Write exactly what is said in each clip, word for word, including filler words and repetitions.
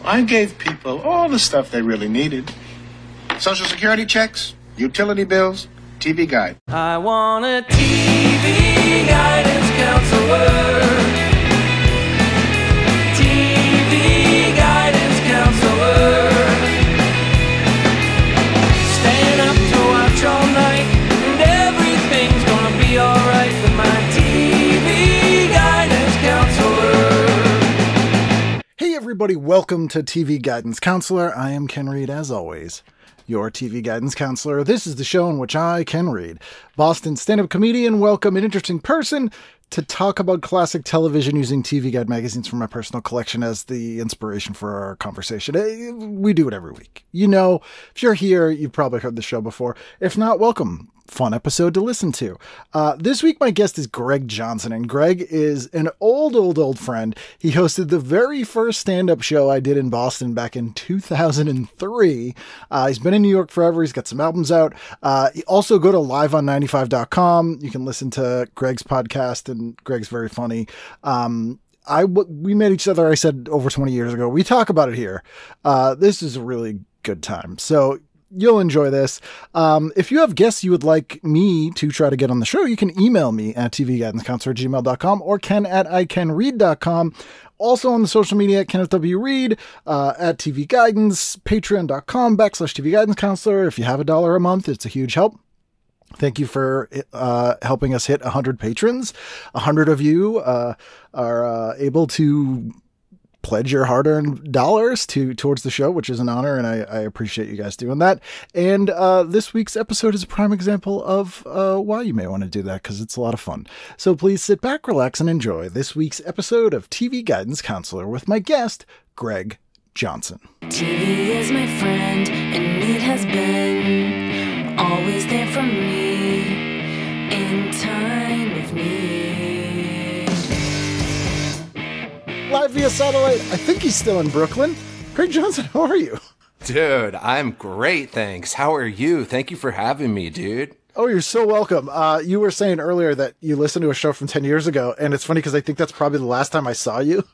I gave people all the stuff they really needed. Social security checks, utility bills, T V guide. I want a T V guidance counselor. T V guidance counselor. Staying up to watch all night, and everything's gonna be alright with my T V guidance counselor. Hey everybody, welcome to T V Guidance Counselor. I am Ken Reed, as always, your T V guidance counselor. This is the show in which I, Ken Reed, Boston stand-up comedian, welcome an interesting person to talk about classic television using T V Guide magazines from my personal collection as the inspiration for our conversation. We do it every week. You know, if you're here, you've probably heard the show before. If not, welcome. Fun episode to listen to. Uh, this week, my guest is Greg Johnson, and Greg is an old, old, old friend. He hosted the very first stand-up show I did in Boston back in two thousand three. Uh, he's been in New York forever. He's got some albums out. Uh, also, go to live on ninety-five dot com. You can listen to Greg's podcast, and Greg's very funny. Um, I we met each other, I said, over twenty years ago. We talk about it here. Uh, this is a really good time. So you'll enjoy this. Um, if you have guests you would like me to try to get on the show, you can email me at t v guidance counselor at gmail dot com or ken at i can read dot com. Also on the social media at Kenneth W. Reed, uh, at T V Guidance, patreon dot com backslash T V Guidance Counselor. If you have a dollar a month, it's a huge help. Thank you for uh, helping us hit one hundred patrons. one hundred of you uh, are uh, able to pledge your hard-earned dollars to towards the show, which is an honor, and I, I appreciate you guys doing that. And uh, this week's episode is a prime example of uh, why you may want to do that, because it's a lot of fun. So please sit back, relax, and enjoy this week's episode of T V Guidance Counselor with my guest, Greg Johnson. T V is my friend, and it has been always there for me in time of need. Live via satellite. I think he's still in Brooklyn. Greg Johnson, how are you? Dude, I'm great, thanks. How are you? Thank you for having me, dude. Oh, you're so welcome. Uh, you were saying earlier that you listened to a show from ten years ago, and it's funny because I think that's probably the last time I saw you.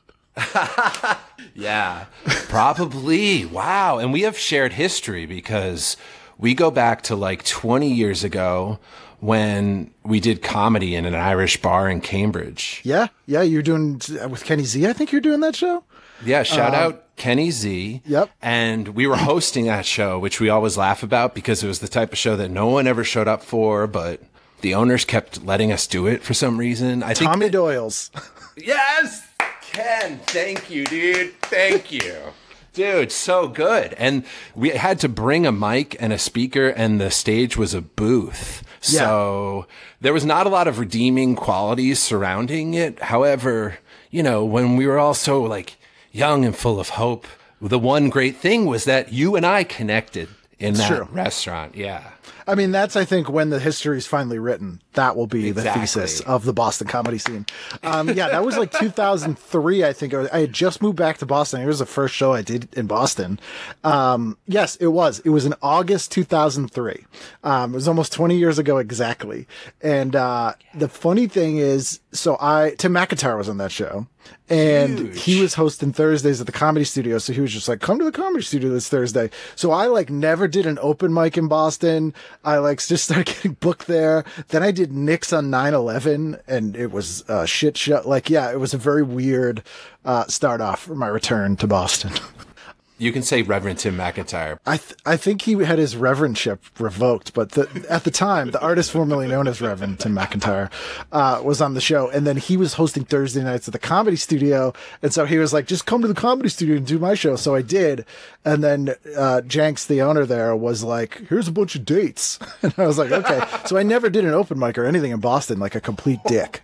Yeah, probably. Wow. And we have shared history because we go back to like twenty years ago when we did comedy in an Irish bar in Cambridge. Yeah, yeah, you're doing with Kenny Z, I think you're doing that show? Yeah, shout um, out Kenny Z. Yep. And we were hosting that show, which we always laugh about because it was the type of show that no one ever showed up for, but the owners kept letting us do it for some reason. I think Tommy that, Doyles. Yes! Ken, thank you, dude. Thank you. Dude, so good. And we had to bring a mic and a speaker, and the stage was a booth. Yeah. So there was not a lot of redeeming qualities surrounding it. However, you know, when we were all so like young and full of hope, the one great thing was that you and I connected in It's that true. restaurant. Yeah. I mean, that's, I think, when the history is finally written. That will be Exactly. the thesis of the Boston comedy scene. Um, yeah, that was like two thousand three, I think. I had just moved back to Boston. It was the first show I did in Boston. Um, yes, it was. It was in August two thousand three. Um, it was almost twenty years ago exactly. And uh, the funny thing is, so I, Tim McIntire was on that show. And Huge. he was hosting Thursdays at the Comedy Studio. So he was just like, come to the Comedy Studio this Thursday. So I like never did an open mic in Boston. I like just started getting booked there. Then I did Nick's on nine eleven, and it was a shit show. Like, yeah, it was a very weird uh, start off for my return to Boston. You can say Reverend Tim McIntire. I th- I think he had his reverendship revoked, but the, at the time, the artist formerly known as Reverend Tim McIntire uh, was on the show, and then he was hosting Thursday nights at the Comedy Studio, and so he was like, just come to the Comedy Studio and do my show. So I did, and then uh, Jenks, the owner there, was like, here's a bunch of dates. And I was like, okay. So I never did an open mic or anything in Boston, like a complete dick.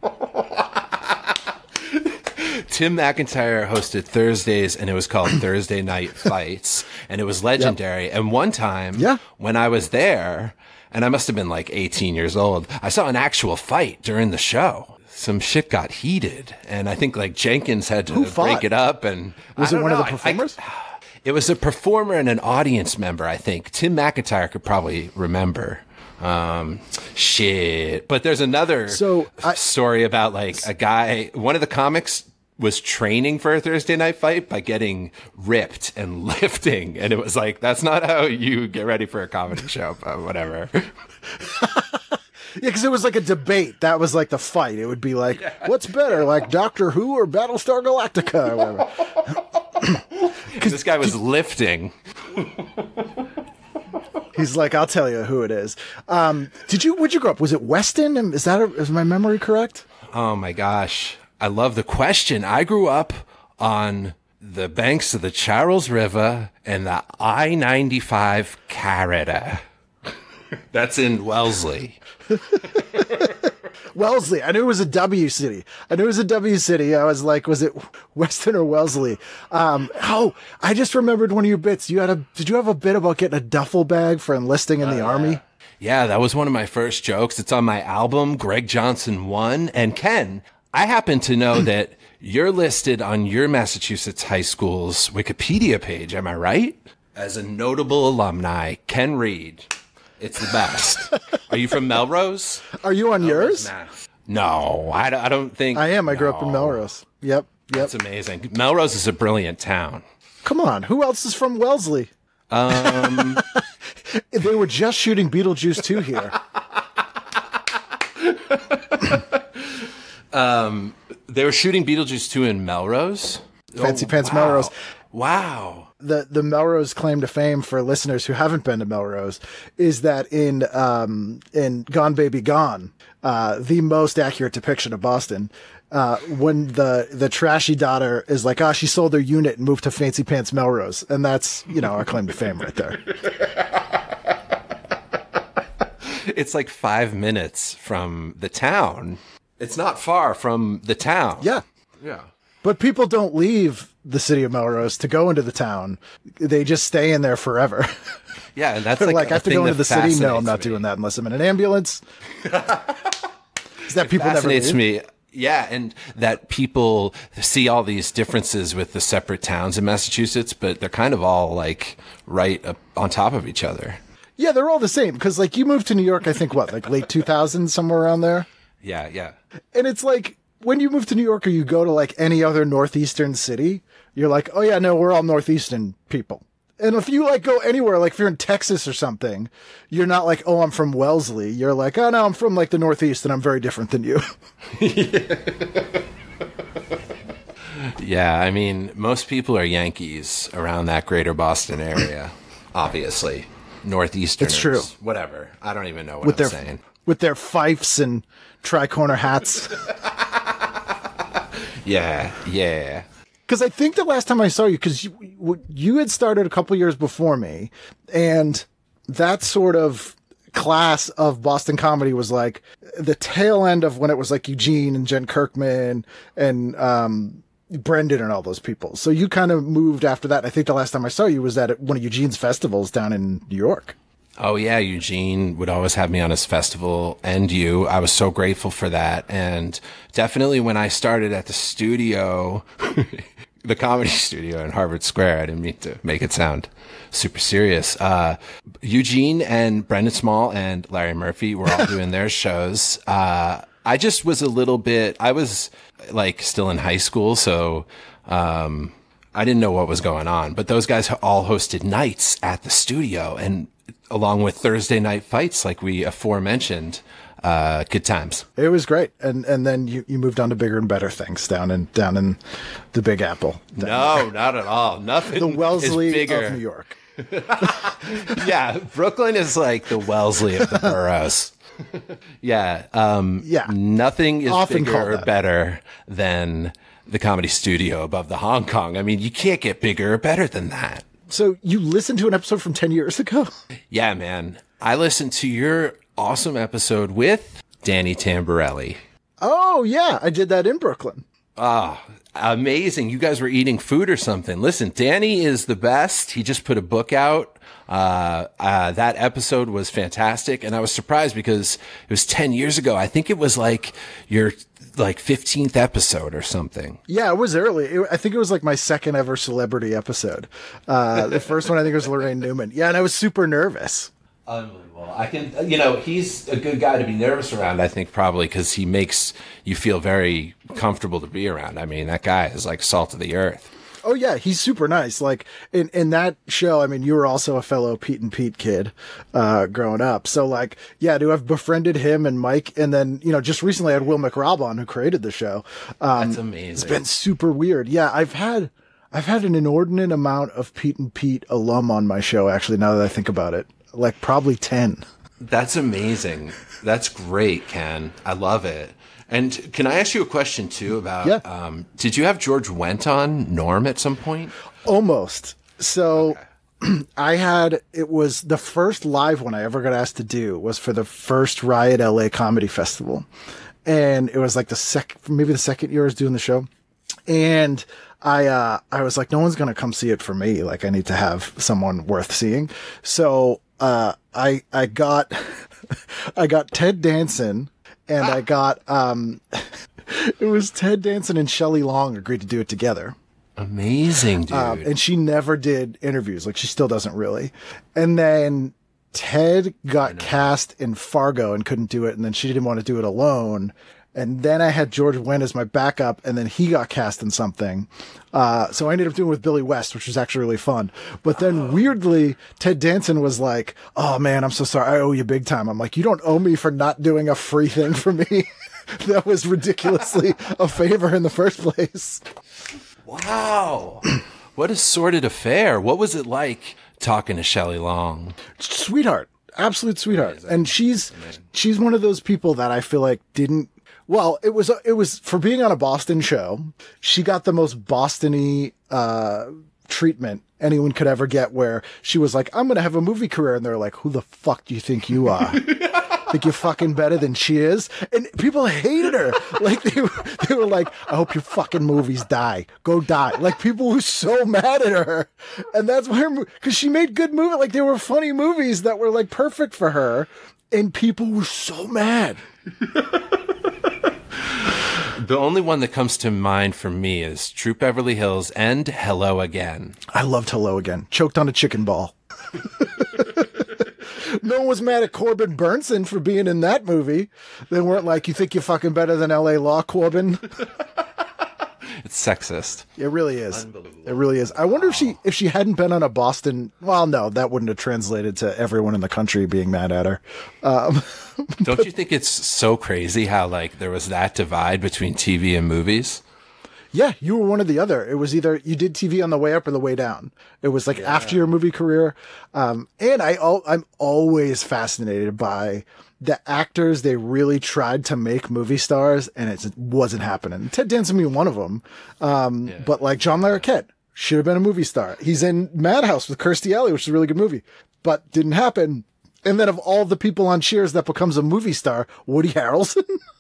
Tim McIntire hosted Thursdays, and it was called Thursday Night Fights, and it was legendary. Yep. And one time, yeah. when I was there, and I must have been like eighteen years old, I saw an actual fight during the show. Some shit got heated, and I think like Jenkins had to break it up. And was it one know, of the performers? I, I, it was a performer and an audience member, I think. Tim McIntire could probably remember. Um, shit. But there's another so I, story about like a guy, one of the comics was training for a Thursday night fight by getting ripped and lifting. And it was like, that's not how you get ready for a comedy show, but whatever. Yeah, because it was like a debate. That was like the fight. It would be like, yeah. What's better, like Doctor Who or Battlestar Galactica or whatever? Because this guy was lifting. He's like, I'll tell you who it is. Um, did you, where'd you grow up? Was it Weston? Is that, a, is my memory correct? Oh my gosh. I love the question. I grew up on the banks of the Charles River and the I ninety-five Carreta. That's in Wellesley. Wellesley. I knew it was a W city. I knew it was a W city. I was like, was it Weston or Wellesley? Um, oh, I just remembered one of your bits. You had a, did you have a bit about getting a duffel bag for enlisting in the uh, army? Yeah, that was one of my first jokes. It's on my album, Greg Johnson One. And Ken, I happen to know that you're listed on your Massachusetts high school's Wikipedia page. Am I right? As a notable alumni, Ken Reed. It's the best. Are you from Melrose? Are you on Melrose, yours? Mass. No, I, I don't think. I am. I grew no. up in Melrose. Yep. Yep. That's amazing. Melrose is a brilliant town. Come on. Who else is from Wellesley? Um, They were just shooting Beetlejuice two here. um, they were shooting Beetlejuice two in Melrose? Fancy oh, Pants wow. Melrose. Wow. The the Melrose claim to fame for listeners who haven't been to Melrose is that in um in Gone Baby Gone, uh, the most accurate depiction of Boston, uh, when the the trashy daughter is like, ah, oh, she sold her unit and moved to Fancy Pants Melrose, and that's, you know, our claim to fame right there. It's like five minutes from the town. It's not far from the town. Yeah. Yeah. But people don't leave the city of Melrose to go into the town. They just stay in there forever. Yeah, and that's They're like, like, I have to go into the city. No, I'm not me. doing that unless I'm in an ambulance. Is that it people never fascinates leave? me. Yeah, and that people see all these differences with the separate towns in Massachusetts, but they're kind of all like right up on top of each other. Yeah, they're all the same. Because like you moved to New York, I think what, like late two thousands, somewhere around there. Yeah, yeah. And it's like, when you move to New York or you go to like any other northeastern city, you're like, oh yeah, no, we're all northeastern people. And if you like go anywhere, like if you're in Texas or something, you're not like, oh, I'm from Wellesley. You're like, oh no, I'm from like the Northeast and I'm very different than you. Yeah, I mean, most people are Yankees around that greater Boston area, obviously. Northeasterners. It's true. Whatever. I don't even know what with I'm their, saying. With their fifes and tri-corner hats. Yeah, yeah. Because I think the last time I saw you, because you, you had started a couple years before me, and that sort of class of Boston comedy was like the tail end of when it was like Eugene and Jen Kirkman and um, Brendan and all those people. So you kind of moved after that. And I think the last time I saw you was at one of Eugene's festivals down in New York. Oh, yeah. Eugene would always have me on his festival, and you. I was so grateful for that. And definitely when I started at the studio, the comedy studio in Harvard Square, I didn't mean to make it sound super serious. Uh, Eugene and Brendan Small and Larry Murphy were all doing their shows. Uh, I just was a little bit, I was like still in high school. So, um, I didn't know what was going on, but those guys all hosted nights at the studio, and along with Thursday night fights, like we aforementioned, uh, good times. It was great. And, and then you, you moved on to bigger and better things down in, down in the Big Apple. No, not at all. Nothing. The Wellesley is bigger. of New York. Yeah. Brooklyn is like the Wellesley of the boroughs. Yeah. Um, yeah. Nothing is Often bigger or that. better than the Comedy Studio above the Hong Kong. I mean, you can't get bigger or better than that. So you listened to an episode from ten years ago? Yeah, man. I listened to your awesome episode with Danny Tamberelli. Oh, yeah. I did that in Brooklyn. Ah, oh, amazing. You guys were eating food or something. Listen, Danny is the best. He just put a book out. Uh, uh, that episode was fantastic. And I was surprised because it was ten years ago. I think it was like your like fifteenth episode or something. Yeah, it was early. It, I think it was like my second ever celebrity episode. Uh, the first one I think was Lorraine Newman. Yeah, and I was super nervous. Unbelievable. I can, you know, he's a good guy to be nervous around, I think, probably because he makes you feel very comfortable to be around. I mean, that guy is like salt of the earth. Oh, yeah, he's super nice. Like, in, in that show, I mean, you were also a fellow Pete and Pete kid uh, growing up. So, like, yeah, to have befriended him and Mike, and then, you know, just recently I had Will McRobb on, who created the show. Um, That's amazing. It's been super weird. Yeah, I've had... I've had an inordinate amount of Pete and Pete alum on my show, actually, now that I think about it. Like, probably ten. That's amazing. That's great, Ken. I love it. And can I ask you a question, too, about, yeah. um, did you have George Wendt on, Norm, at some point? Almost. So Okay. I had, it was the first live one I ever got asked to do was for the first Riot L A Comedy Festival. And it was like the second, maybe the second year I was doing the show. And I, uh, I was like, no one's going to come see it for me. Like, I need to have someone worth seeing. So, uh, I, I got, I got Ted Danson and I got, um, it was Ted Danson and Shelley Long agreed to do it together. Amazing, dude. Um, and she never did interviews. Like, she still doesn't really. And then Ted got cast in Fargo and couldn't do it. And then she didn't want to do it alone. And then I had George Wendt as my backup, and then he got cast in something. Uh, so I ended up doing it with Billy West, which was actually really fun. But then weirdly, Ted Danson was like, oh man, I'm so sorry. I owe you big time. I'm like, you don't owe me for not doing a free thing for me. That was ridiculously a favor in the first place. Wow. What a sordid affair. What was it like talking to Shelley Long? Sweetheart. Absolute sweetheart. Amazing. And she's, she's one of those people that I feel like didn't, well, it was, it was for being on a Boston show. She got the most Boston-y, uh, treatment anyone could ever get, where she was like, I'm going to have a movie career. And they're like, who the fuck do you think you are? Think you're fucking better than she is? And people hated her. Like, they were, they were like, I hope your fucking movies die. Go die. Like, people were so mad at her. And that's why her, because she made good movies. Like, they were funny movies that were like perfect for her. And people were so mad. The only one that comes to mind for me is Troop Beverly Hills and Hello Again. I loved Hello Again. Choked on a chicken ball. No one was mad at Corbin Burnson for being in that movie. They weren't like, you think you're fucking better than L A Law, Corbin? It's sexist. It really is. It really is. I wonder if she if she hadn't been on a Boston. Well, no, that wouldn't have translated to everyone in the country being mad at her. Um, Don't you think it's so crazy how like there was that divide between T V and movies? Yeah, you were one or the other. It was either you did T V on the way up or the way down. It was like yeah. after your movie career. Um, and I, I'm always fascinated by the actors. They really tried to make movie stars, and it wasn't happening. Ted Danson being one of them. Um, yeah. But like John Larroquette should have been a movie star. He's in Madhouse with Kirstie Alley, which is a really good movie, but didn't happen. And then of all the people on Cheers that becomes a movie star, Woody Harrelson.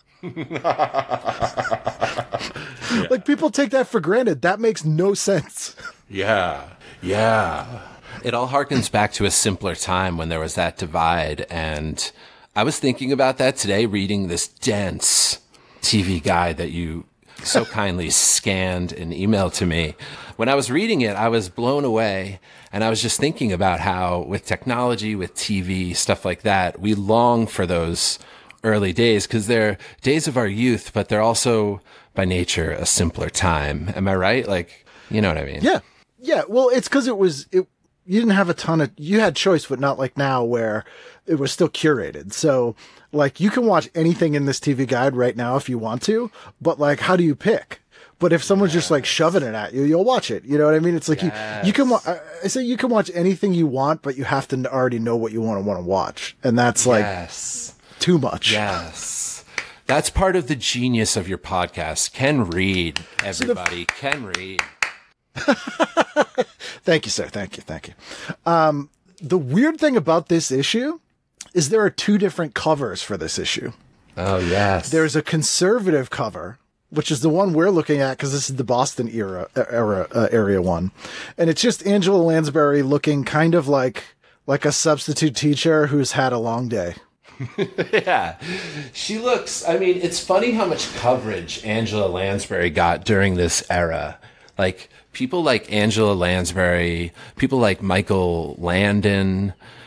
Yeah. Like, people take that for granted. That makes no sense. Yeah. Yeah. It all harkens back to a simpler time when there was that divide. And I was thinking about that today, reading this dense T V guide that you so kindly scanned and emailed to me. When I was reading it, I was blown away. And I was just thinking about how with technology, with T V, stuff like that, we long for those early days because they're days of our youth, but they're also by nature a simpler time. Am I right? Like, you know what I mean? Yeah. Yeah. Well, it's because it was, it, you didn't have a ton of, you had choice, but not like now where it was still curated. So like you can watch anything in this T V guide right now if you want to, but like, how do you pick? But if someone's yes. just like shoving it at you, you'll watch it. You know what I mean? It's like yes. you, you can, wa- I say you can watch anything you want, but you have to already know what you want to want to watch. And that's like yes. too much. Yes. That's part of the genius of your podcast. Ken Reed, everybody. So the... Ken Reed. Thank you, sir. Thank you. Thank you. Um, the weird thing about this issue is there are two different covers for this issue. Oh, yes. There's a conservative cover, which is the one we're looking at because this is the Boston era, era uh, area one. And it's just Angela Lansbury looking kind of like, like a substitute teacher who's had a long day. Yeah, she looks, I mean, it's funny how much coverage Angela Lansbury got during this era. Like, people like Angela Lansbury, people like Michael Landon,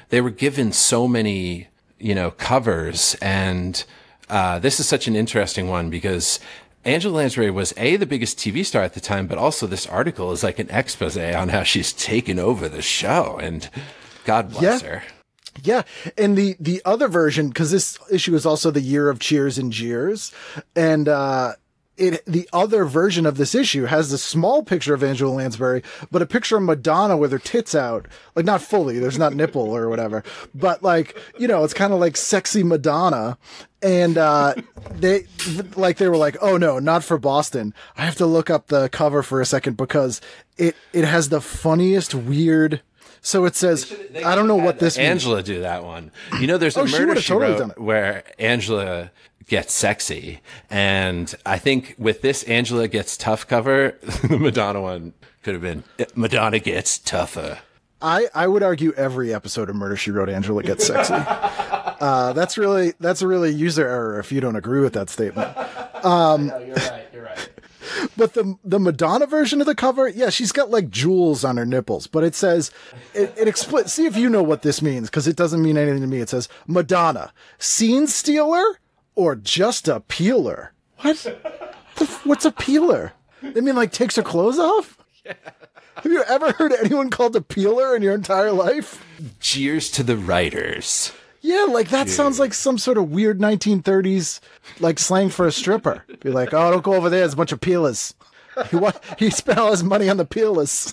they were given so many, you know, covers. And uh, this is such an interesting one because Angela Lansbury was A, the biggest T V star at the time, but also this article is like an expose on how she's taken over the show. And God bless yeah. her. Yeah. And the, the other version, because this issue is also the year of Cheers and Jeers. And, uh, It, the other version of this issue has a small picture of Angela Lansbury, but a picture of Madonna with her tits out. Like, not fully. There's not nipple or whatever. But, like, you know, it's kind of like sexy Madonna. And, uh, they, like, they were like, oh no, not for Boston. I have to look up the cover for a second because it, it has the funniest weird. So it says, they should, they I don't know what this Angela means. do that one. You know, there's a oh, she murder she, totally wrote done it. where Angela gets sexy. And I think with this Angela Gets Tough cover, the Madonna one could have been Madonna Gets Tougher. I, I would argue every episode of Murder, She Wrote, Angela Gets Sexy. uh, that's really, that's a really user error if you don't agree with that statement. Um, no, you're right. You're right. But the the Madonna version of the cover, yeah, she's got like jewels on her nipples, but it says, it, it expl- see if you know what this means, because it doesn't mean anything to me. It says, Madonna, scene stealer or just a peeler? What? The, what's a peeler? They mean like takes her clothes off? Yeah. Have you ever heard anyone called a peeler in your entire life? Cheers to the writers. Yeah, like that Dude. sounds like some sort of weird nineteen thirties like slang for a stripper. Be like, oh, don't go over there. There's a bunch of peelers. He, wa- he spent all his money on the peelers.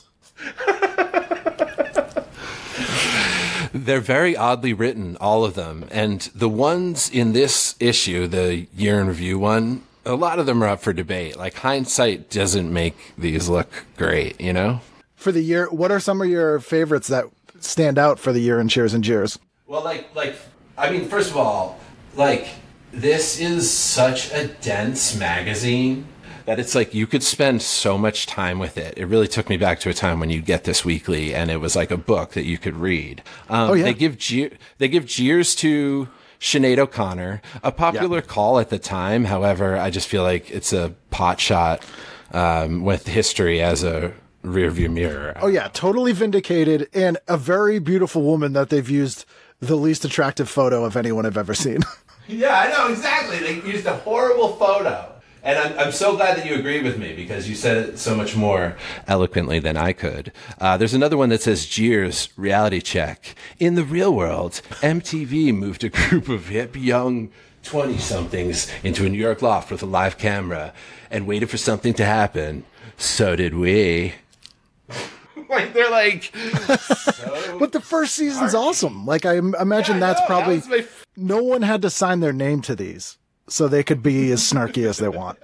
They're very oddly written, all of them. And the ones in this issue, the year in review one, a lot of them are up for debate. Like hindsight doesn't make these look great, you know? For the year, what are some of your favorites that stand out for the year in Cheers and Jeers? Well, like, like, I mean, first of all, like, this is such a dense magazine that it's like you could spend so much time with it. It really took me back to a time when you'd get this weekly and it was like a book that you could read. Um, oh, yeah. They give Je- they give jeers to Sinead O'Connor, a popular yeah. call at the time. However, I just feel like it's a pot shot um, with history as a rearview mirror. Oh, yeah, totally vindicated and a very beautiful woman that they've used the least attractive photo of anyone I've ever seen. Yeah, I know, exactly. They used a horrible photo. And I'm, I'm so glad that you agreed with me because you said it so much more eloquently than I could. Uh, there's another one that says, Jeers, reality check. In the real world, M T V moved a group of hip young twenty-somethings into a New York loft with a live camera and waited for something to happen. So did we. Like, they're like... So but the first season's smart. Awesome. Like, I imagine yeah, that's know, probably... That f- no one had to sign their name to these, so they could be as snarky as they want.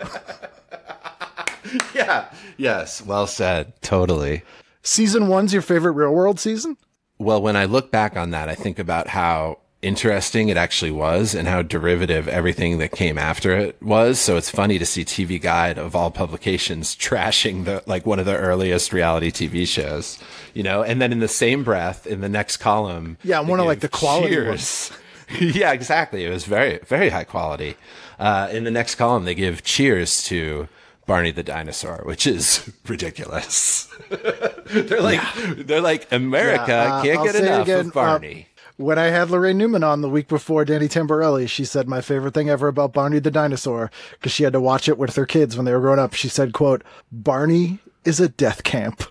Yeah. Yes. Well said. Totally. Season one's your favorite Real World season? Well, when I look back on that, I think about how interesting it actually was and how derivative everything that came after it was. So it's funny to see T V Guide of all publications trashing the, like one of the earliest reality T V shows, you know, and then in the same breath in the next column. Yeah. One of like the quality ones. Yeah, exactly. It was very, very high quality. Uh, in the next column, they give cheers to Barney the Dinosaur, which is ridiculous. they're like, yeah. they're like, America yeah, uh, can't I'll get enough again, of Barney. Uh, When I had Lorraine Newman on the week before Danny Tamberelli, she said my favorite thing ever about Barney the Dinosaur, because she had to watch it with her kids when they were growing up. She said, quote, Barney is a death camp.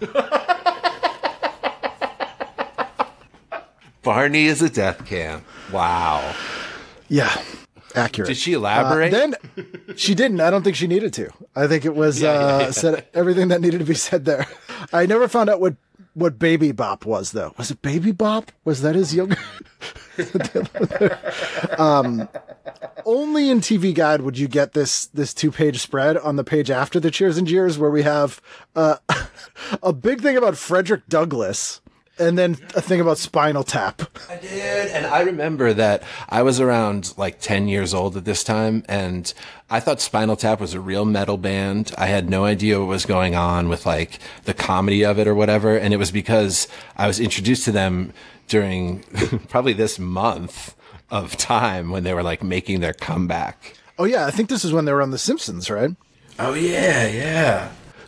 Barney is a death camp. Wow. Yeah. Accurate. Did she elaborate? Uh, then she didn't. I don't think she needed to. I think it was yeah, uh, yeah, yeah. said everything that needed to be said there. I never found out what What Baby Bop was, though. Was it Baby Bop? Was that his younger? um, only in T V Guide would you get this this two page spread on the page after the Cheers and Jeers, where we have uh, a big thing about Frederick Douglass. And then a thing about Spinal Tap. I did. And I remember that I was around like ten years old at this time. And I thought Spinal Tap was a real metal band. I had no idea what was going on with like the comedy of it or whatever. And it was because I was introduced to them during probably this month of time when they were like making their comeback. Oh, yeah. I think this is when they were on The Simpsons, right? Oh, yeah. Yeah.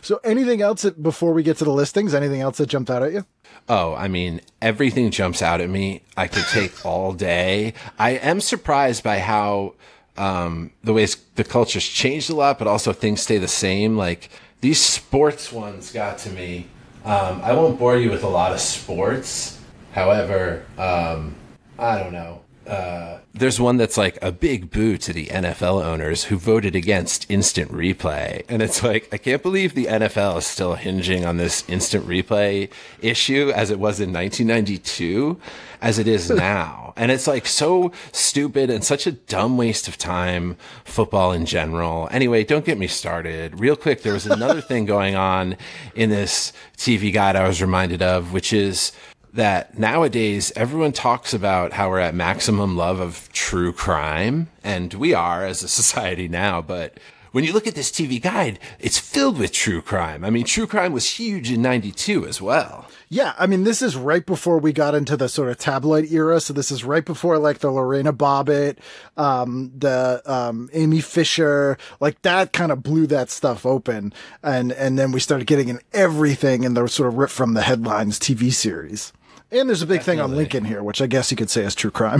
So anything else that, before we get to the listings, anything else that jumped out at you? Oh, I mean, everything jumps out at me. I could take all day. I am surprised by how um, the ways the culture's changed a lot, but also things stay the same. Like, these sports ones got to me. Um, I won't bore you with a lot of sports. However, um, I don't know. Uh, there's one that's like a big boo to the N F L owners who voted against instant replay. And it's like, I can't believe the N F L is still hinging on this instant replay issue as it was in nineteen ninety-two, as it is now. And it's like so stupid and such a dumb waste of time, football in general. Anyway, don't get me started. Real quick, there was another thing going on in this T V guide I was reminded of, which is that nowadays everyone talks about how we're at maximum love of true crime, and we are as a society now, but when you look at this T V guide, it's filled with true crime. I mean, true crime was huge in ninety-two as well. Yeah, I mean, this is right before we got into the sort of tabloid era, so this is right before, like, the Lorena Bobbitt, um, the um, Amy Fisher, like, that kind of blew that stuff open, and, and then we started getting in everything in the sort of rip from the headlines T V series. And there's a big Definitely. thing on Lincoln here, which I guess you could say is true crime.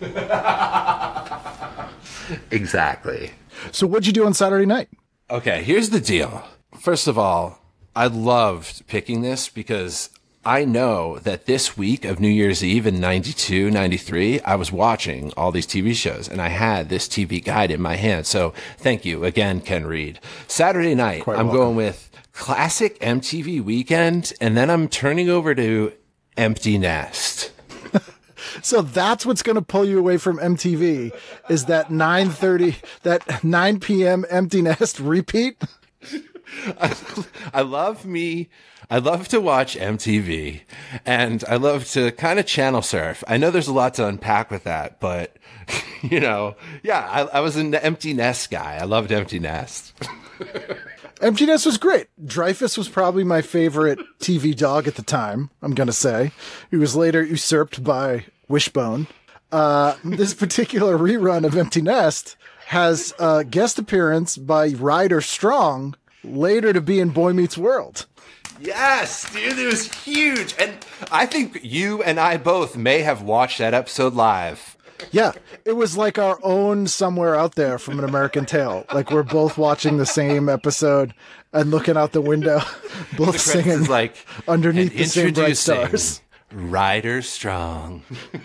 Exactly. So what'd you do on Saturday night? Okay, here's the deal. First of all, I loved picking this because I know that this week of New Year's Eve in ninety-two, ninety-three, I was watching all these T V shows, and I had this T V guide in my hand. So thank you again, Ken Reed. Saturday night, Quite I'm welcome. going with classic M T V weekend, and then I'm turning over to Empty Nest. So that's what's going to pull you away from M T V is that nine thirty, that nine p.m. Empty Nest repeat. I, I love me. I love to watch M T V, and I love to kind of channel surf. I know there's a lot to unpack with that, but you know, yeah, I, I was an Empty Nest guy. I loved Empty Nest. Empty Nest was great. Dreyfus was probably my favorite T V dog at the time, I'm going to say. He was later usurped by Wishbone. Uh, this particular rerun of Empty Nest has a guest appearance by Ryder Strong, later to be in Boy Meets World. Yes, dude, it was huge. And I think you and I both may have watched that episode live. Yeah, it was like our own Somewhere Out There from An American Tale. Like we're both watching the same episode and looking out the window, both the singing like underneath the same bright stars. Ryder Strong.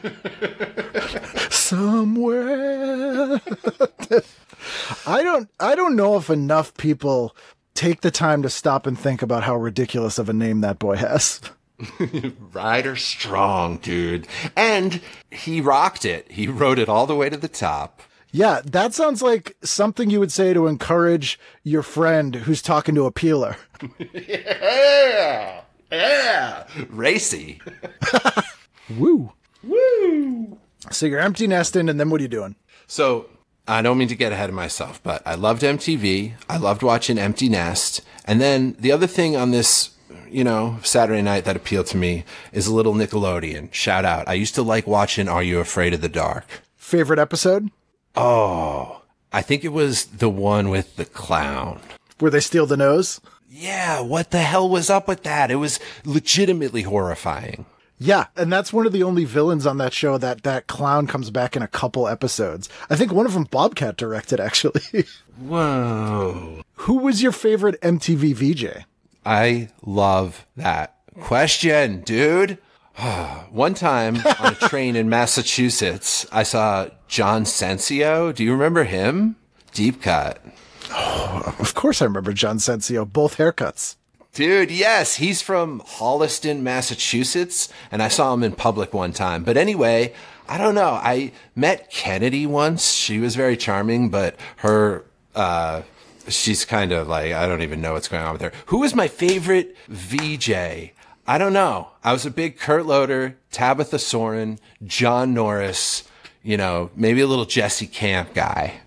Somewhere. I don't I don't know if enough people take the time to stop and think about how ridiculous of a name that boy has. Ryder Strong, dude. And he rocked it. He rode it all the way to the top. Yeah, that sounds like something you would say to encourage your friend who's talking to a peeler. Yeah. Yeah. Racy. Woo. Woo. So you're empty nesting, and then what are you doing? So I don't mean to get ahead of myself, but I loved M T V. I loved watching Empty Nest. And then the other thing on this, you know, Saturday night that appealed to me is a little Nickelodeon. Shout out. I used to like watching Are You Afraid of the Dark? Favorite episode? Oh, I think it was the one with the clown. Where they steal the nose? Yeah, what the hell was up with that? It was legitimately horrifying. Yeah, and that's one of the only villains on that show that that clown comes back in a couple episodes. I think one of them Bobcat directed, actually. Whoa. Who was your favorite M T V V J? I love that question, dude. One time on a train in Massachusetts, I saw John Sensio. Do you remember him? Deep cut. Oh, of course I remember John Sensio. Both haircuts. Dude, yes. He's from Holliston, Massachusetts, and I saw him in public one time. But anyway, I don't know. I met Kennedy once. She was very charming, but her... uh she's kind of like, I don't even know what's going on with her. Who was my favorite V J? I don't know. I was a big Kurt Loder, Tabitha Soren, John Norris, you know, maybe a little Jesse Camp guy.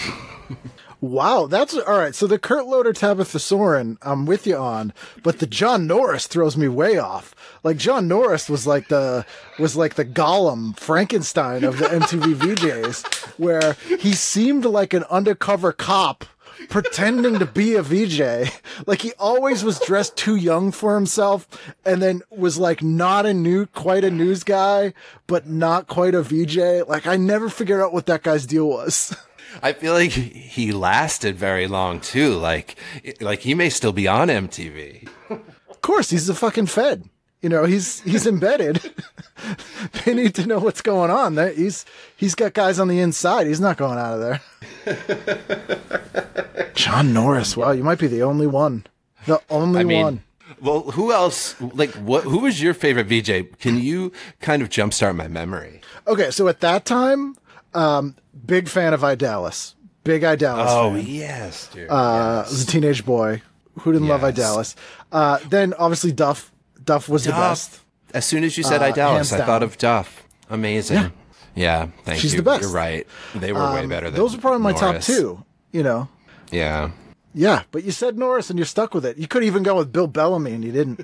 Wow, that's all right. So the Kurt Loder, Tabitha Soren, I'm with you on, but the John Norris throws me way off. Like John Norris was like the was like the Gollum Frankenstein of the M T V V Js, where he seemed like an undercover cop pretending to be a V J. Like, he always was dressed too young for himself, and then was like not a new, quite a news guy, but not quite a V J. Like, I never figured out what that guy's deal was. I feel like he lasted very long too. Like, like he may still be on M T V. Of course, he's the fucking Fed. You know, he's he's embedded. They need to know what's going on. He's he's got guys on the inside. He's not going out of there. John Norris. Wow, you might be the only one. The only I mean, one. Well, who else? Like, what? Who was your favorite V J? Can you kind of jumpstart my memory? Okay, so at that time, um, big fan of Idalis. Big Idalis. Oh fan. yes, dude. Uh, yes. As a teenage boy, who didn't Yes. love Idalis? Uh, then obviously Duff. Duff was Duff. the best. As soon as you said Uh, Idalis, hands I down. thought of Duff. Amazing. Yeah. Yeah, thank She's you. the best. You're right. They were way Um, better than those are probably my top Norris. two. You know. Yeah. Yeah, but you said Norris and you're stuck with it. You could even go with Bill Bellamy and you didn't.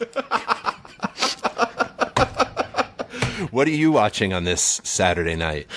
What are you watching on this Saturday night?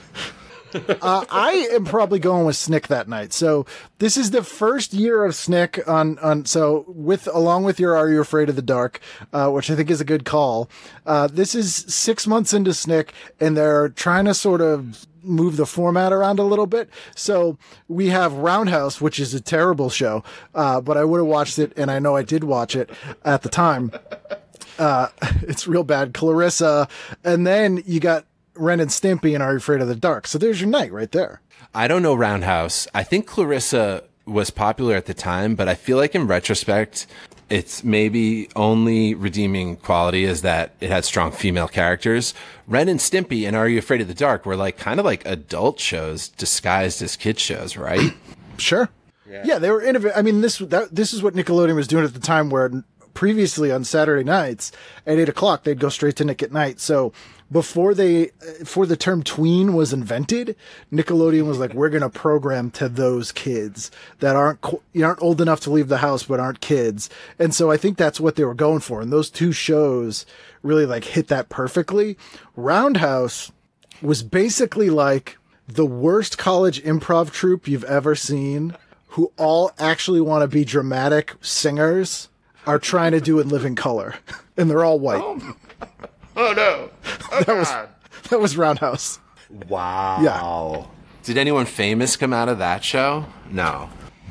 uh, I am probably going with SNICK that night. So this is the first year of SNICK on, on, so with, along with your Are You Afraid of the Dark, uh, which I think is a good call. Uh, this is six months into SNICK and they're trying to sort of move the format around a little bit. So we have Roundhouse, which is a terrible show. Uh, but I would have watched it and I know I did watch it at the time. Uh, it's real bad. Clarissa. And then you got Ren and Stimpy and Are You Afraid of the Dark? So there's your night right there. I don't know Roundhouse. I think Clarissa was popular at the time, but I feel like in retrospect, its maybe only redeeming quality is that it had strong female characters. Ren and Stimpy and Are You Afraid of the Dark were like kind of like adult shows disguised as kid shows, right? Sure. Yeah, yeah they were innovative. I mean, this that, this is what Nickelodeon was doing at the time, where previously on Saturday nights at eight o'clock they'd go straight to Nick at Night. So before they, before the term tween was invented, Nickelodeon was like, we're going to program to those kids that aren't, aren't old enough to leave the house, but aren't kids. And so I think that's what they were going for. And those two shows really like hit that perfectly. Roundhouse was basically like the worst college improv troupe you've ever seen, who all actually want to be dramatic singers, are trying to do In Living Color. And they're all white. Oh, oh no. Oh, that was that was Roundhouse. Wow. Yeah. Did anyone famous come out of that show? No.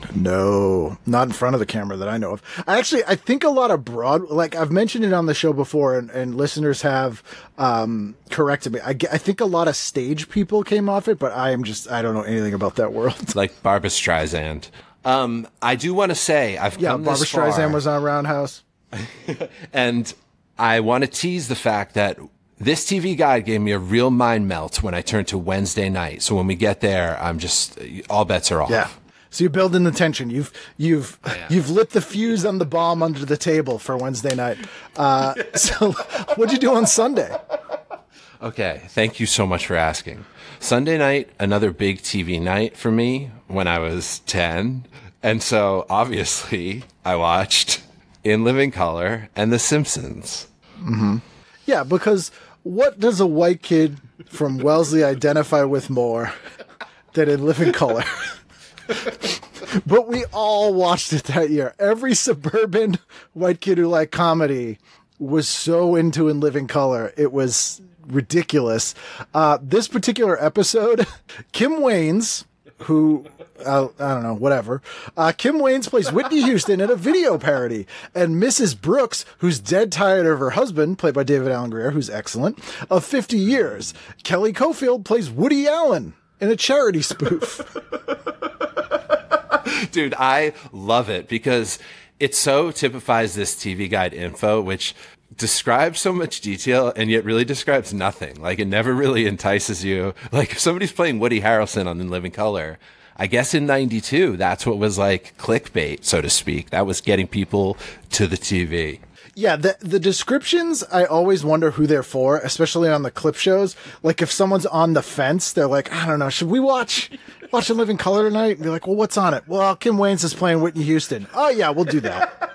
No, not in front of the camera that I know of. I actually, I think a lot of broad, like I've mentioned it on the show before, and, and listeners have um, corrected me. I, I think a lot of stage people came off it, but I am just, I don't know anything about that world. Like Barbra Streisand. Um, I do want to say I've Yeah, come Barbra this far, Streisand was on Roundhouse. and I want to tease the fact that this T V guide gave me a real mind melt when I turned to Wednesday night. So when we get there, I'm just, all bets are off. Yeah. So you're building the tension. You've you've Yeah. you've lit the fuse on the bomb under the table for Wednesday night. Uh, so what'd you do on Sunday? Okay, thank you so much for asking. Sunday night, another big T V night for me when I was ten. And so obviously I watched In Living Color and The Simpsons. Mm-hmm. Yeah, because what does a white kid from Wellesley identify with more than In Living Color? But we all watched it that year. Every suburban white kid who liked comedy was so into In Living Color. It was ridiculous. Uh, this particular episode, Kim Waynes, who, uh, I don't know, whatever. Uh, Kim Waynes plays Whitney Houston in a video parody. And Missus Brooks, who's dead tired of her husband, played by David Alan Grier, who's excellent, of fifty years. Kelly Cofield plays Woody Allen in a charity spoof. Dude, I love it because it so typifies this T V guide info, which describes so much detail and yet really describes nothing. Like, it never really entices you. Like, if somebody's playing Woody Harrelson on In Living Color, I guess in ninety-two, that's what was like clickbait, so to speak. That was getting people to the T V. Yeah, the the descriptions, I always wonder who they're for, especially on the clip shows. Like, if someone's on the fence, they're like, I don't know, should we watch watch In Living Color tonight? And be like, well, what's on it? Well, Kim Waynes is playing Whitney Houston. Oh, yeah, we'll do that.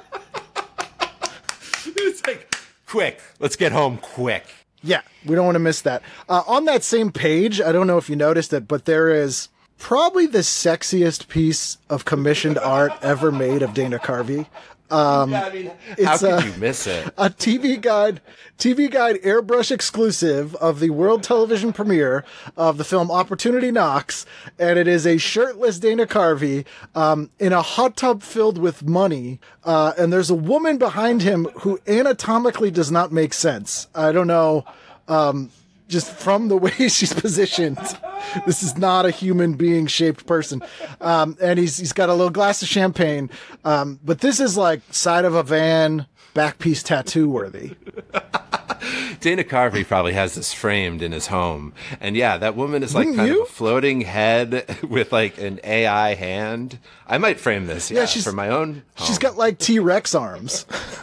It's like, quick, let's get home quick. Yeah, we don't want to miss that. Uh, on that same page, I don't know if you noticed it, but there is probably the sexiest piece of commissioned art ever made of Dana Carvey. Um, I mean, how it's could a, you miss it? A T V Guide, T V Guide airbrush exclusive of the world television premiere of the film Opportunity Knocks, and it is a shirtless Dana Carvey um, in a hot tub filled with money, uh, and there's a woman behind him who anatomically does not make sense. I don't know, um, just from the way she's positioned. This is not a human being shaped person. Um, and he's, he's got a little glass of champagne. Um, but this is like side of a van, back piece tattoo worthy. Dana Carvey probably has this framed in his home. And yeah, that woman is like Wouldn't kind you? of a floating head with like an A I hand. I might frame this, yeah, Yeah, she's- for my own home. She's got like T-Rex arms.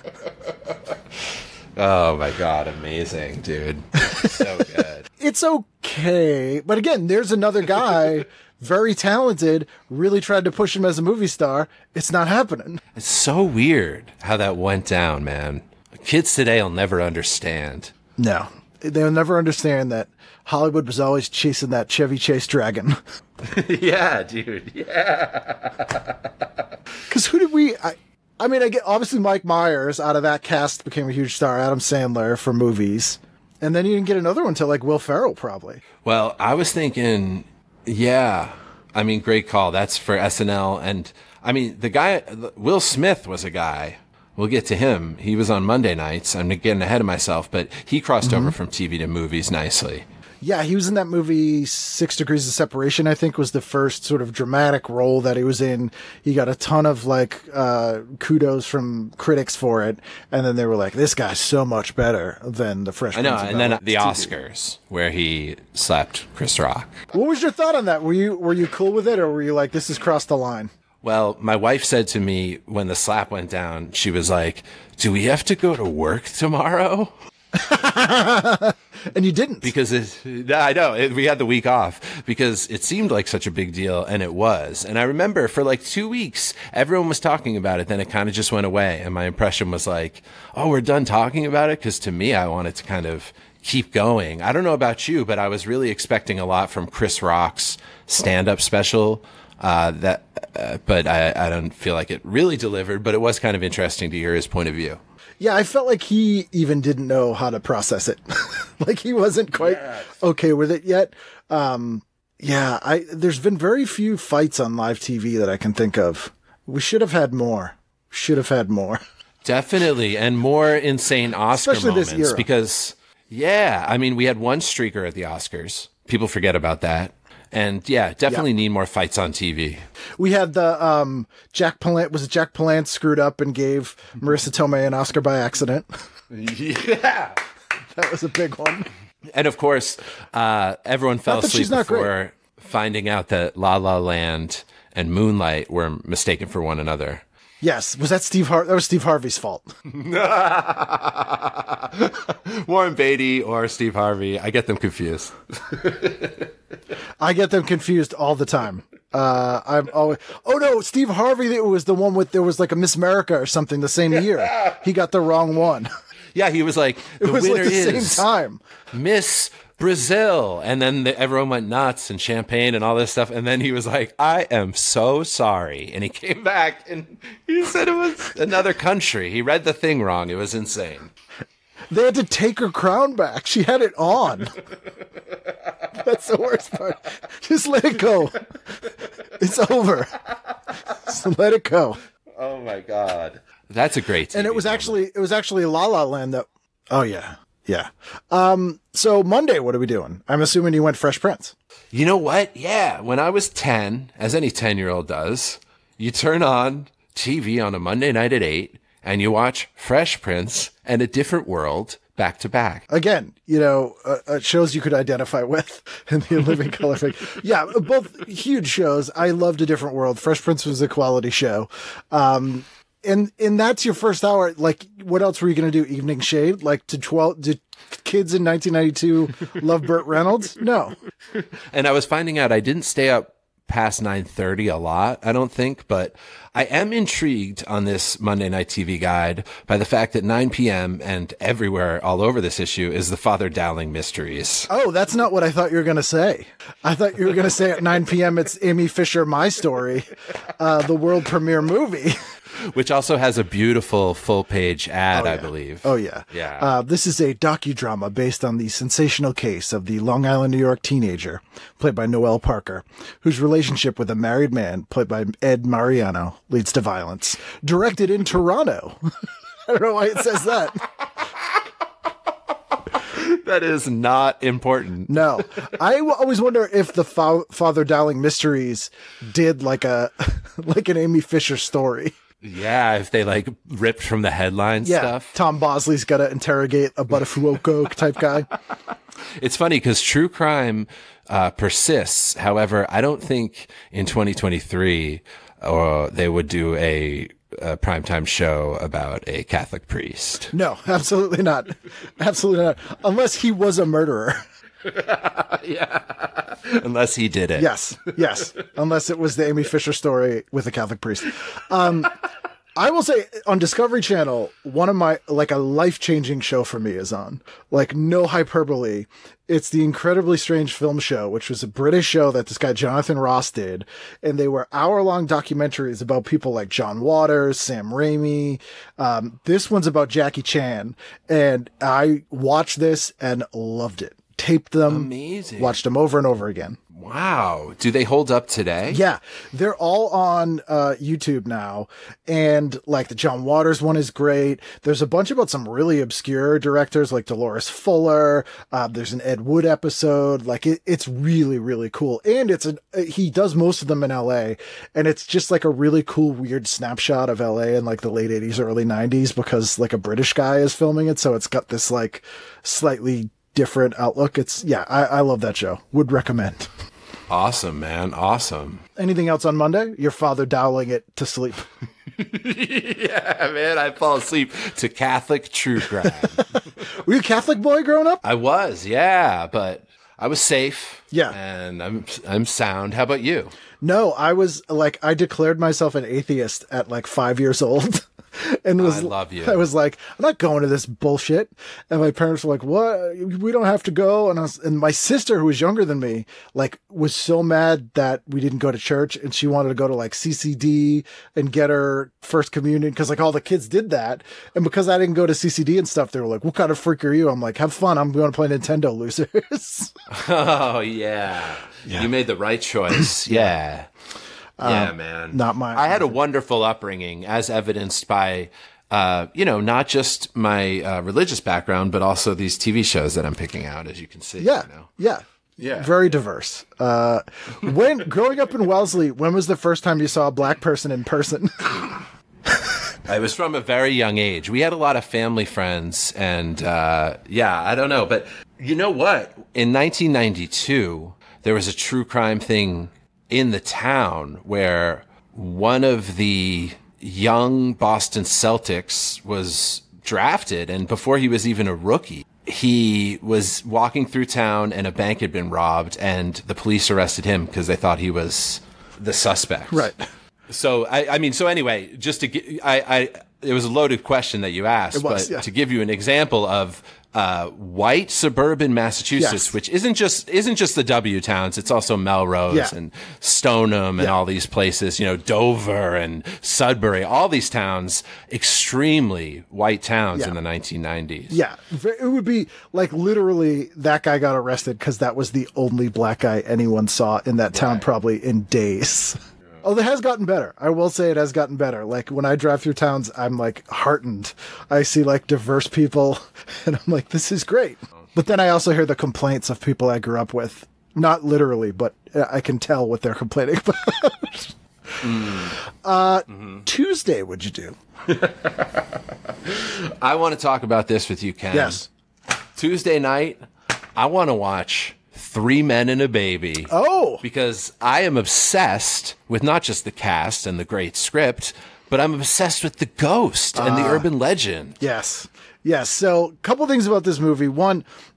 Oh my God, amazing, dude. So good. It's okay. But again, there's another guy, very talented, really tried to push him as a movie star. It's not happening. It's so weird how that went down, man. Kids today will never understand. No. They'll never understand that Hollywood was always chasing that Chevy Chase Dragon. Yeah, dude. Yeah. Because who did we... I, I mean, I get obviously Mike Myers out of that cast became a huge star. Adam Sandler for movies. And then you didn't get another one until like Will Ferrell, probably. Well, I was thinking, yeah. I mean, great call. That's for S N L. And I mean, the guy, Will Smith was a guy. We'll get to him. He was on Monday nights. I'm getting ahead of myself, but he crossed Mm-hmm. over from T V to movies nicely. Yeah, he was in that movie Six Degrees of Separation, I think was the first sort of dramatic role that he was in. He got a ton of like uh, kudos from critics for it. And then they were like, this guy's so much better than the Fresh I know. Prince of And then Bel-Air. the Oscars, where he slapped Chris Rock. What was your thought on that? Were you were you cool with it, or were you like, this has crossed the line? Well, my wife said to me when the slap went down, she was like, do we have to go to work tomorrow? And you didn't. Because it, no, I know it, we had the week off because it seemed like such a big deal, and it was. And I remember for like two weeks, everyone was talking about it. Then it kind of just went away, and my impression was like, "Oh, we're done talking about it." Because to me, I wanted to kind of keep going. I don't know about you, but I was really expecting a lot from Chris Rock's stand-up special. Uh, that, uh, but I, I don't feel like it really delivered. But it was kind of interesting to hear his point of view. Yeah, I felt like he even didn't know how to process it. Like he wasn't quite yes. okay with it yet. Um, yeah, I there's been very few fights on live T V that I can think of. We should have had more. Should have had more. Definitely, and more insane Oscar Especially moments this era. Because, yeah, I mean, we had one streaker at the Oscars. People forget about that. And yeah, definitely yeah. need more fights on T V. We had the um, Jack Palance. Was it Jack Palance screwed up and gave Marissa Tomei an Oscar by accident? Yeah, that was a big one. And of course, uh, everyone fell asleep before great. finding out that La La Land and Moonlight were mistaken for one another. Yes, was that Steve? Har- that was Steve Harvey's fault. Warren Beatty or Steve Harvey, I get them confused. I get them confused all the time. Uh, I'm always. Oh no, Steve Harvey! It was the one with there was like a Miss America or something the same year. He got the wrong one. Yeah, he was like, the it was winner like the is same time. Miss Brazil. And then the, everyone went nuts and champagne and all this stuff. And then he was like, I am so sorry. And he came back and he said it was another country. He read the thing wrong. It was insane. They had to take her crown back. She had it on. That's the worst part. Just let it go. It's over. So let it go. Oh my God. That's a great T V And it was moment. actually it was actually La La Land that oh yeah. Yeah. Um so Monday, what are we doing? I'm assuming you went Fresh Prince. You know what? Yeah. When I was ten, as any ten year old does, you turn on T V on a Monday night at eight and you watch Fresh Prince and A Different World back to back. Again, you know, uh, uh, shows you could identify with in the living color thing. Yeah, both huge shows. I loved A Different World. Fresh Prince was a quality show. Um, and, and that's your first hour. Like, what else were you going to do? Evening Shade? Like, to twelve, did kids in nineteen ninety-two love Burt Reynolds? No. And I was finding out I didn't stay up past nine thirty a lot, I don't think, but I am intrigued on this Monday Night T V Guide by the fact that nine p.m. and everywhere all over this issue is the Father Dowling Mysteries. Oh, that's not what I thought you were going to say. I thought you were going to say at nine p.m. it's Amy Fisher, My Story, uh, the world premiere movie. Which also has a beautiful full-page ad, oh, yeah. I believe. Oh, yeah. Yeah. Uh, this is a docudrama based on the sensational case of the Long Island, New York teenager, played by Noel Parker, whose relationship with a married man, played by Ed Mariano, leads to violence. Directed in Toronto. I don't know why it says that. That is not important. No. I w- always wonder if the Fa- Father Dowling Mysteries did like a like an Amy Fisher story. Yeah, if they like ripped from the headline yeah, stuff. Tom Bosley's got to interrogate a Buttafuoco type guy. It's funny because true crime uh, persists. However, I don't think in twenty twenty-three uh, they would do a, a primetime show about a Catholic priest. No, absolutely not. Absolutely not. Unless he was a murderer. Yeah. Unless he did it. Yes. Yes. Unless it was the Amy Fisher story with a Catholic priest. Um, I will say on Discovery Channel, one of my, like a life-changing show for me is on. Like, no hyperbole. It's the Incredibly Strange Film Show, which was a British show that this guy Jonathan Ross did. And they were hour-long documentaries about people like John Waters, Sam Raimi. Um, this one's about Jackie Chan. And I watched this and loved it. Taped them. Amazing. Watched them over and over again. Wow. Do they hold up today? Yeah. They're all on uh, YouTube now. And like the John Waters one is great. There's a bunch about some really obscure directors like Dolores Fuller. Uh, there's an Ed Wood episode. Like it, it's really, really cool. And it's a, he does most of them in L A. And it's just like a really cool, weird snapshot of L A in like the late eighties, early nineties because like a British guy is filming it. So it's got this like slightly different outlook. It's yeah, I, I love that show. Would recommend. Awesome, man. Awesome. Anything else on Monday? Your father dowling it to sleep. Yeah, man. I fall asleep to Catholic true crime. Were you a Catholic boy growing up? I was, yeah, but I was safe. Yeah. And I'm I'm sound. How about you? No, I was like I declared myself an atheist at like five years old. And was, I love you. I was like, I'm not going to this bullshit. And my parents were like, what? We don't have to go. And I was, and my sister, who was younger than me, like was so mad that we didn't go to church and she wanted to go to like C C D and get her first communion. Cause like all the kids did that. And because I didn't go to C C D and stuff, they were like, what kind of freak are you? I'm like, have fun. I'm going to play Nintendo, losers. Oh yeah. yeah. You made the right choice. Yeah. Yeah, um, man. Not my. I had a wonderful upbringing, as evidenced by, uh, you know, not just my uh, religious background, but also these T V shows that I'm picking out, as you can see. Yeah, you know? yeah, yeah. Very diverse. Uh, when growing up in Wellesley, when was the first time you saw a black person in person? I was from a very young age. We had a lot of family friends, and uh, yeah, I don't know, but you know what? In nineteen ninety-two, there was a true crime thing in the town where one of the young Boston Celtics was drafted, and before he was even a rookie, he was walking through town and a bank had been robbed and the police arrested him because they thought he was the suspect. Right. So, I, I mean, so anyway, just to get, I, I, it was a loaded question that you asked, It was, but yeah. to give you an example of uh, white suburban Massachusetts, Yes. which isn't just isn't just the W towns, it's also Melrose Yeah. and Stoneham and Yeah. all these places, you know, Dover and Sudbury, all these towns, extremely white towns Yeah. in the nineteen nineties. Yeah, it would be like literally that guy got arrested because that was the only black guy anyone saw in that town Right. probably in days. Oh, it has gotten better. I will say it has gotten better. Like when I drive through towns, I'm like heartened. I see like diverse people and I'm like, this is great. But then I also hear the complaints of people I grew up with. Not literally, but I can tell what they're complaining about. mm. Uh, mm-hmm. Tuesday, what'd you do? I want to talk about this with you, Ken. Yes. Tuesday night, I want to watch Three Men and a Baby. Oh. Because I am obsessed with not just the cast and the great script, but I'm obsessed with the ghost and the Uh, urban legend. Yes. Yes. So a couple things about this movie. One,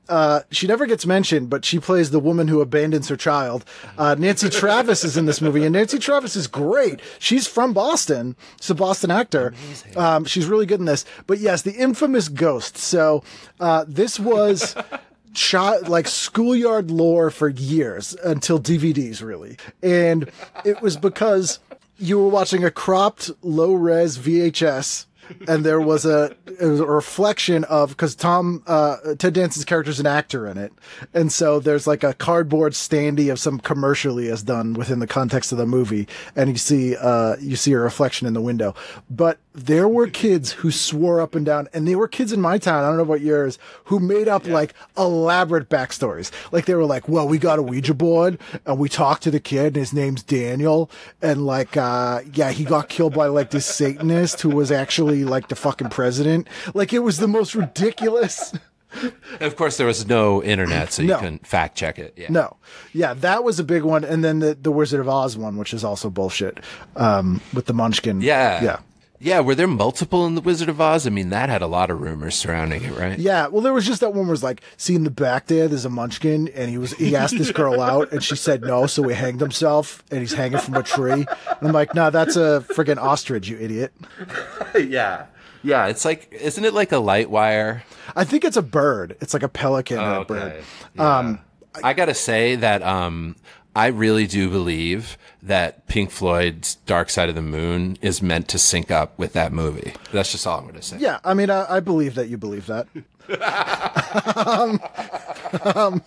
uh, she never gets mentioned, but she plays the woman who abandons her child. Uh, Nancy Travis is in this movie, and Nancy Travis is great. She's from Boston. She's a Boston actor. Um, she's really good in this. But yes, the infamous ghost. So uh, this was shot like schoolyard lore for years until D V Ds, really. And it was because you were watching a cropped low-res V H S, and there was a, it was a reflection of, because Tom, uh, Ted Danson's character's an actor in it. And so there's like a cardboard standee of some commercial he has done within the context of the movie. And you see, uh, you see a reflection in the window. But there were kids who swore up and down, and they were kids in my town, I don't know about yours, who made up yeah. like elaborate backstories. Like they were like, well, we got a Ouija board and we talked to the kid and his name's Daniel. And like, uh, yeah, he got killed by like this Satanist who was actually like the fucking president. Like it was the most ridiculous. Of course, there was no internet, so you No. couldn't fact check it. Yeah. No. Yeah, that was a big one. And then the, the Wizard of Oz one, which is also bullshit, um, with the Munchkin. Yeah. Yeah. Yeah, were there multiple in The Wizard of Oz? I mean, that had a lot of rumors surrounding it, right? Yeah, well, there was just that one where it was like, see in the back there, there's a Munchkin, and he was he asked this girl out, and she said no, so he hanged himself, and he's hanging from a tree. And I'm like, nah, that's a friggin' ostrich, you idiot. Yeah. Yeah, it's like, isn't it like a light wire? I think it's a bird. It's like a pelican or a Okay. bird. Yeah. Um, I gotta say that um, I really do believe that Pink Floyd's Dark Side of the Moon is meant to sync up with that movie. That's just all I'm gonna say. Yeah, I mean, I, I believe that you believe that. um, um,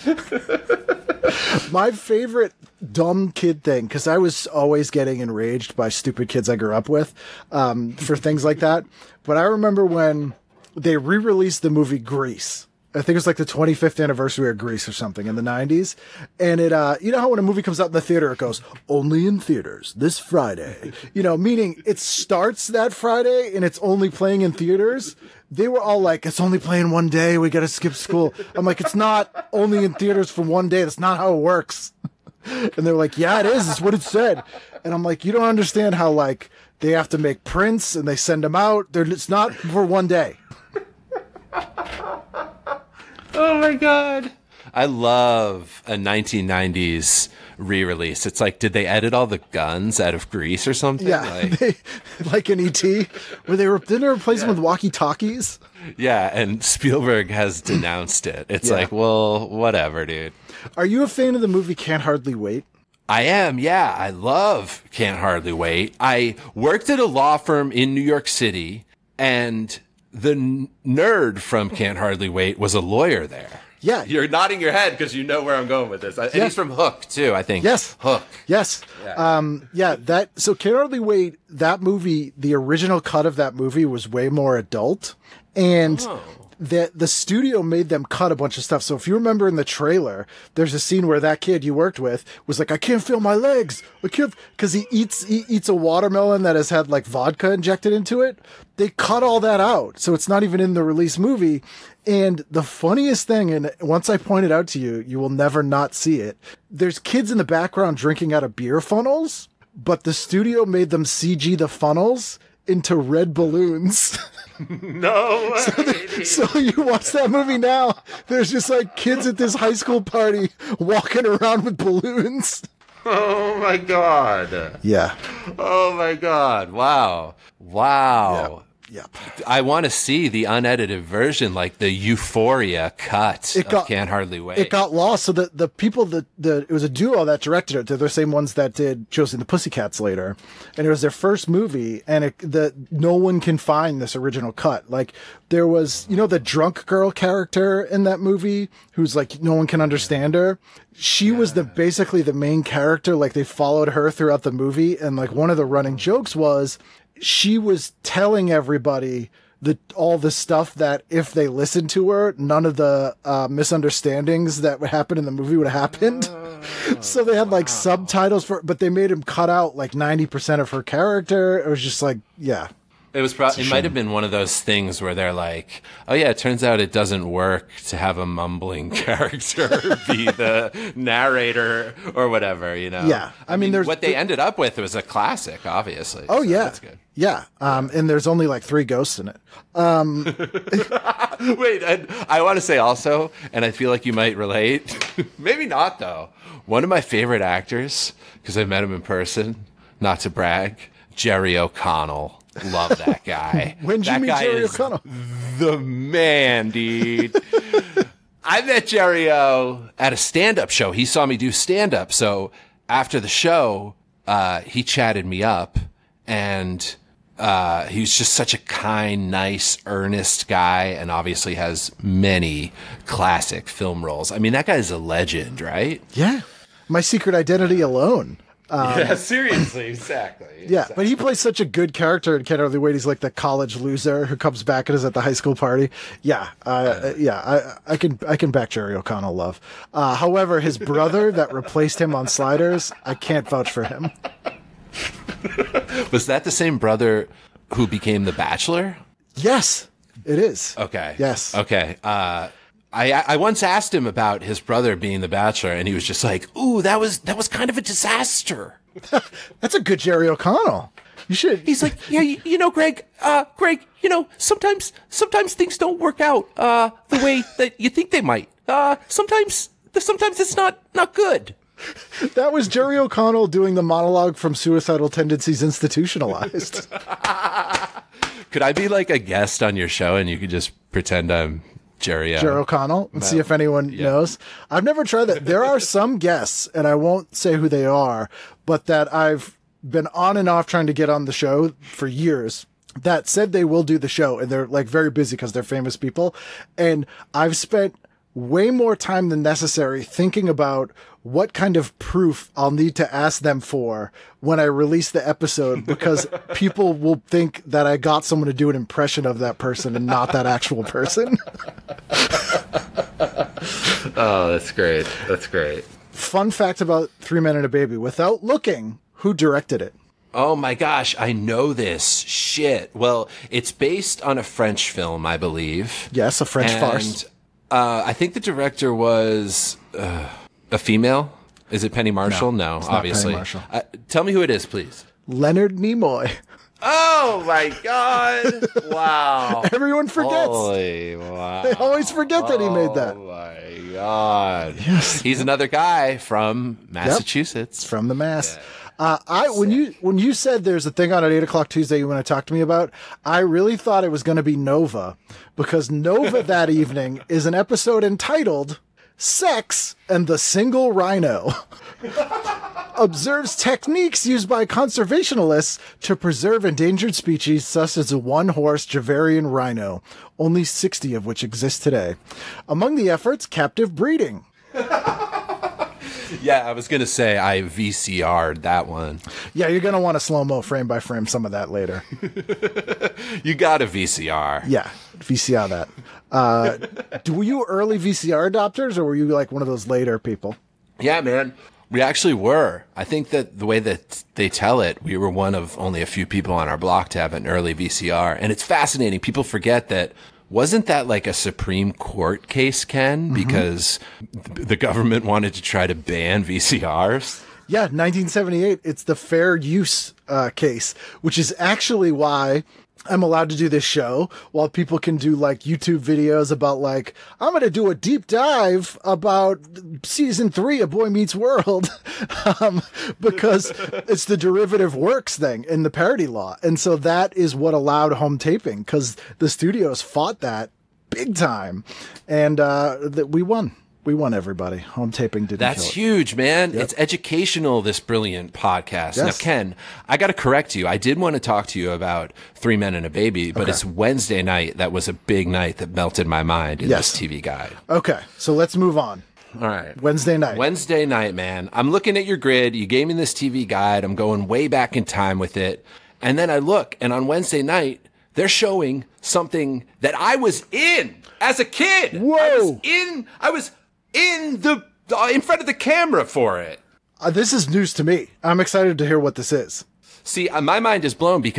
my favorite dumb kid thing, because I was always getting enraged by stupid kids I grew up with um, for things like that. But I remember when they re-released the movie Grease. I think it was like the twenty-fifth anniversary of Grease or something in the nineties. And it, uh, you know how when a movie comes out in the theater, it goes, only in theaters this Friday, you know, meaning it starts that Friday and it's only playing in theaters. They were all like, it's only playing one day. We got to skip school. I'm like, it's not only in theaters for one day. That's not how it works. And they're like, yeah, it is. It's what it said. And I'm like, you don't understand how like they have to make prints and they send them out. They're, it's not for one day. Oh my God. I love a nineteen nineties re-release. It's like, did they edit all the guns out of Grease or something? Yeah. Like, They, like an E T where they were, didn't they replace them with walkie-talkies? yeah, and Spielberg has denounced it. It's Yeah. like, well, whatever, dude. Are you a fan of the movie Can't Hardly Wait? I am, yeah. I love Can't Hardly Wait. I worked at a law firm in New York City, and the n- nerd from Can't Hardly Wait was a lawyer there. Yeah. You're nodding your head because you know where I'm going with this. And Yeah. he's from Hook, too, I think. Yes. Hook. Yes. Yeah. Um, yeah, that, so Can't Hardly Wait, that movie, the original cut of that movie was way more adult. And Oh. the, the studio made them cut a bunch of stuff. So if you remember in the trailer, there's a scene where that kid you worked with was like, I can't feel my legs. I can't, cause he eats, he eats a watermelon that has had like vodka injected into it. They cut all that out. So it's not even in the release movie. And the funniest thing, and once I point it out to you, you will never not see it. There's kids in the background drinking out of beer funnels, but the studio made them C G the funnels into red balloons. No way. So, the, so you watch that movie now, there's just like kids at this high school party walking around with balloons. Oh, my God. Yeah. Oh, my God. Wow. Wow. Yep. I want to see the unedited version, like the Euphoria cut It got- of Can't Hardly Wait. It got lost. So the, the people that the it was a duo that directed it. They're the same ones that did Josie and the Pussycats later, and it was their first movie. And it, the no one can find this original cut. Like there was, you know, the drunk girl character in that movie who's like no one can understand her. She was the basically the main character. Like they followed her throughout the movie, and like one of the running jokes was she was telling everybody the all the stuff that if they listened to her, none of the uh, misunderstandings that would happen in the movie would have happened. Oh, so they had like wow. subtitles for, but they made him cut out like ninety percent of her character. It was just like, yeah. It was probably, it might have been one of those things where they're like, oh yeah, it turns out it doesn't work to have a mumbling character be the narrator or whatever, you know? Yeah. I, I mean, mean, there's what they ended up with was a classic, obviously. Oh, so yeah. That's good. Yeah. Um, and there's only like three ghosts in it. Um, Wait, I, I want to say also, and I feel like you might relate, maybe not though. One of my favorite actors, because I met him in person, not to brag, Jerry O'Connell. Love that guy. When did you meet Jerry O'Connell? The man, dude. I met Jerry O at a stand-up show. He saw me do stand-up. So after the show, uh, he chatted me up, and uh, he was just such a kind, nice, earnest guy, and obviously has many classic film roles. I mean, that guy's a legend, right? Yeah. My Secret Identity alone. Um, yeah, seriously, exactly. Yeah, exactly. but he plays such a good character in Can't Hardly Wait. He's like the college loser who comes back and is at the high school party. Yeah, uh, yeah, I, I can I can back Jerry O'Connell love. Uh, however, his brother that replaced him on Sliders, I can't vouch for him. Was that the same brother who became The Bachelor? Yes, it is. Okay. Yes. Okay. Uh, I, I once asked him about his brother being The Bachelor, and he was just like, "Ooh, that was that was kind of a disaster." That's a good Jerry O'Connell. You should. He's like, "Yeah, you, you know, Greg, uh, Greg, you know, sometimes sometimes things don't work out uh, the way that you think they might. Uh, sometimes sometimes it's not not good." That was Jerry O'Connell doing the monologue from Suicidal Tendencies Institutionalized. Could I be like a guest on your show, and you could just pretend I'm Jerry, uh, Jerry O'Connell and see if anyone yeah. knows? I've never tried that. There are some guests, and I won't say who they are, but that I've been on and off trying to get on the show for years that said they will do the show, and they're like very busy because they're famous people. And I've spent way more time than necessary thinking about what kind of proof I'll need to ask them for when I release the episode, because people will think that I got someone to do an impression of that person and not that actual person. Oh, that's great. That's great. Fun fact about Three Men and a Baby. Without looking, who directed it? Oh my gosh, I know this shit. Well, it's based on a French film, I believe. Yes, a French and, farce. Uh, I think the director was uh, a female. Is it Penny Marshall? No, No, it's not obviously. Penny Marshall. Uh, tell me who it is, please. Leonard Nimoy. Oh my God! Wow. Everyone forgets. Holy wow. They always forget that he made that. Oh my God. Yes. He's another guy from Massachusetts. It's from the Mass. Yeah. Uh, I when you when you said there's a thing on at eight o'clock Tuesday you want to talk to me about, I really thought it was going to be Nova, because Nova that evening is an episode entitled "Sex and the Single Rhino." Observes techniques used by conservationists to preserve endangered species such as the one-horse Javarian rhino, only sixty of which exist today. Among the efforts, captive breeding. Yeah, I was going to say I V C R'd that one. Yeah, you're going to want to slow-mo frame by frame some of that later. You got a V C R. Yeah, V C R that. Uh, were you early V C R adopters, or were you like one of those later people? Yeah, man. We actually were. I think that the way that they tell it, we were one of only a few people on our block to have an early V C R. And it's fascinating. People forget that. Wasn't that like a Supreme Court case, Ken? Mm-hmm. Because the government wanted to try to ban V C Rs? Yeah, nineteen seventy-eight. It's the fair use uh, case, which is actually why I'm allowed to do this show, while people can do like YouTube videos about like, I'm going to do a deep dive about season three of Boy Meets World, um, because it's the derivative works thing in the parody law. And so that is what allowed home taping, because the studios fought that big time, and uh, that we won. We won, everybody. Home taping didn't That's kill it. huge, man. Yep. It's educational, this brilliant podcast. Yes. Now, Ken, I got to correct you. I did want to talk to you about Three Men and a Baby, but Okay. it's Wednesday night. That was a big night that melted my mind in Yes. this T V guide. Okay, so let's move on. All right. Wednesday night. Wednesday night, man. I'm looking at your grid. You gave me this T V guide. I'm going way back in time with it. And then I look, and on Wednesday night, they're showing something that I was in as a kid. Whoa. I was in, I was in the, uh, in front of the camera for it. Uh, this is news to me. I'm excited to hear what this is. See, uh, my mind is blown because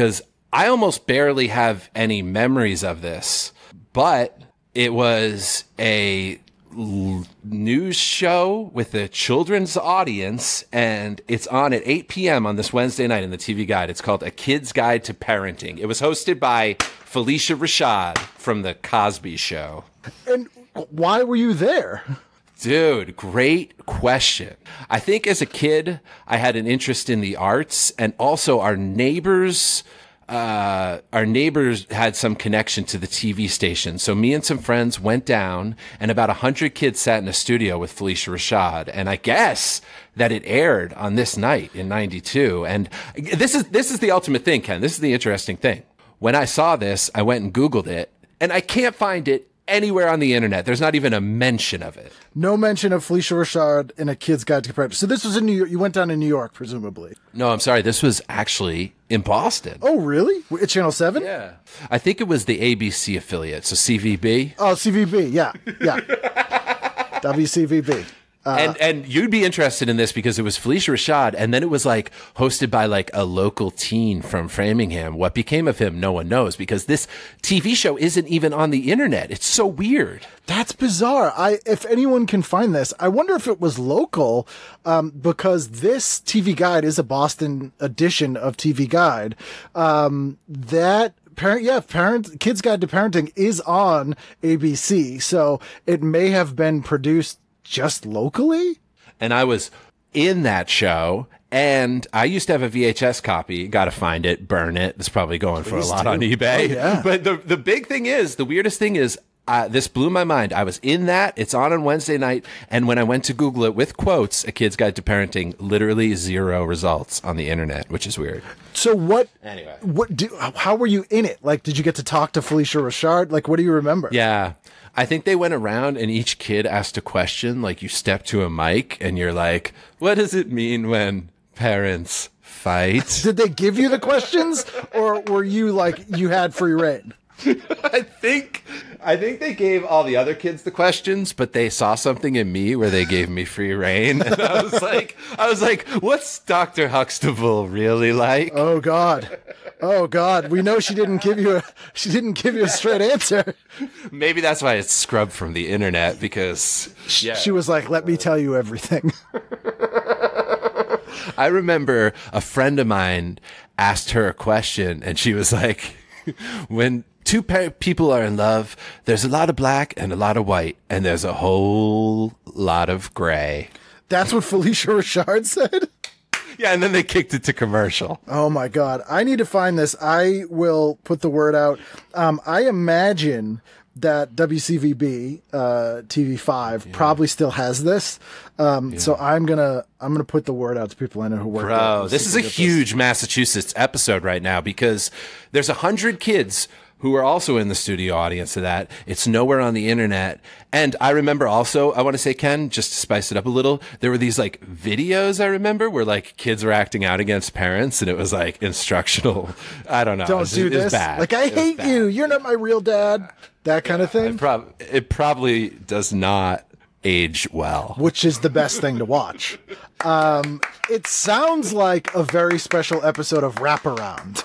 I almost barely have any memories of this, but it was a l- news show with a children's audience, and it's on at eight p.m. on this Wednesday night in the T V Guide. It's called A Kid's Guide to Parenting. It was hosted by Phylicia Rashad from The Cosby Show. And why were you there? Dude, great question. I think as a kid, I had an interest in the arts, and also our neighbors, uh, our neighbors had some connection to the T V station. So me and some friends went down, and about a hundred kids sat in a studio with Phylicia Rashad. And I guess that it aired on this night in ninety-two. And this is, this is the ultimate thing, Ken. This is the interesting thing. When I saw this, I went and Googled it, and I can't find it anywhere on the internet. There's not even a mention of it. No mention of Phylicia Rashad in A Kid's Guide to Parenting. So this was in New York. You went down to New York, presumably. No, I'm sorry. This was actually in Boston. Oh, really? At Channel seven? Yeah. I think it was the A B C affiliate, so C V B. Oh, C V B. Yeah. Yeah. W C V B. Uh, and and you'd be interested in this because it was Phylicia Rashad, and then it was like hosted by like a local teen from Framingham. What became of him, no one knows, because this T V show isn't even on the internet. It's so weird. That's bizarre. I, if anyone can find this, I wonder if it was local, um, because this T V Guide is a Boston edition of T V Guide. Um, that parent, yeah, parent, Kids Guide to Parenting is on A B C, so it may have been produced just locally. And I was in that show, and I used to have a V H S copy. Got to find it, burn it. It's probably going for a lot do. on eBay. Oh, yeah. But the the big thing is, the weirdest thing is, uh, this blew my mind. I was in that. It's on on Wednesday night, and when I went to Google it with quotes, A Kid's Guide to Parenting, literally zero results on the internet, which is weird. So what? Anyway, what do? How were you in it? Like, did you get to talk to Phylicia Rashad? Like, what do you remember? Yeah. I think they went around and each kid asked a question. Like, you step to a mic and you're like, what does it mean when parents fight? Did they give you the questions, or were you like, you had free reign? I think I think they gave all the other kids the questions, but they saw something in me where they gave me free reign. And I was like, I was like, what's Doctor Huxtable really like? Oh God. Oh God. We know she didn't give you a she didn't give you a straight answer. Maybe that's why it's scrubbed from the internet, because yeah. She was like, let me tell you everything. I remember a friend of mine asked her a question, and she was like, when two pe- people are in love, there's a lot of black and a lot of white, and there's a whole lot of gray. That's what Phylicia Rashad said? Yeah, and then they kicked it to commercial. Oh my God. I need to find this. I will put the word out. Um, I imagine that W C V B, uh, T V five yeah. probably still has this. Um, yeah. so I'm gonna, I'm gonna put the word out to people I know who work there. Bro, this is a huge this. Massachusetts episode right now, because there's a hundred kids who are also in the studio audience of that. It's nowhere on the internet. And I remember also, I want to say, Ken, just to spice it up a little, there were these like videos I remember where like kids were acting out against parents, and it was like instructional. I don't know. Don't it was, do it was this. Bad. Like, I it hate you. You're not my real dad. That kind yeah, of thing. It, prob- it probably does not age well. Which is the best thing to watch. Um, it sounds like a very special episode of Wraparound.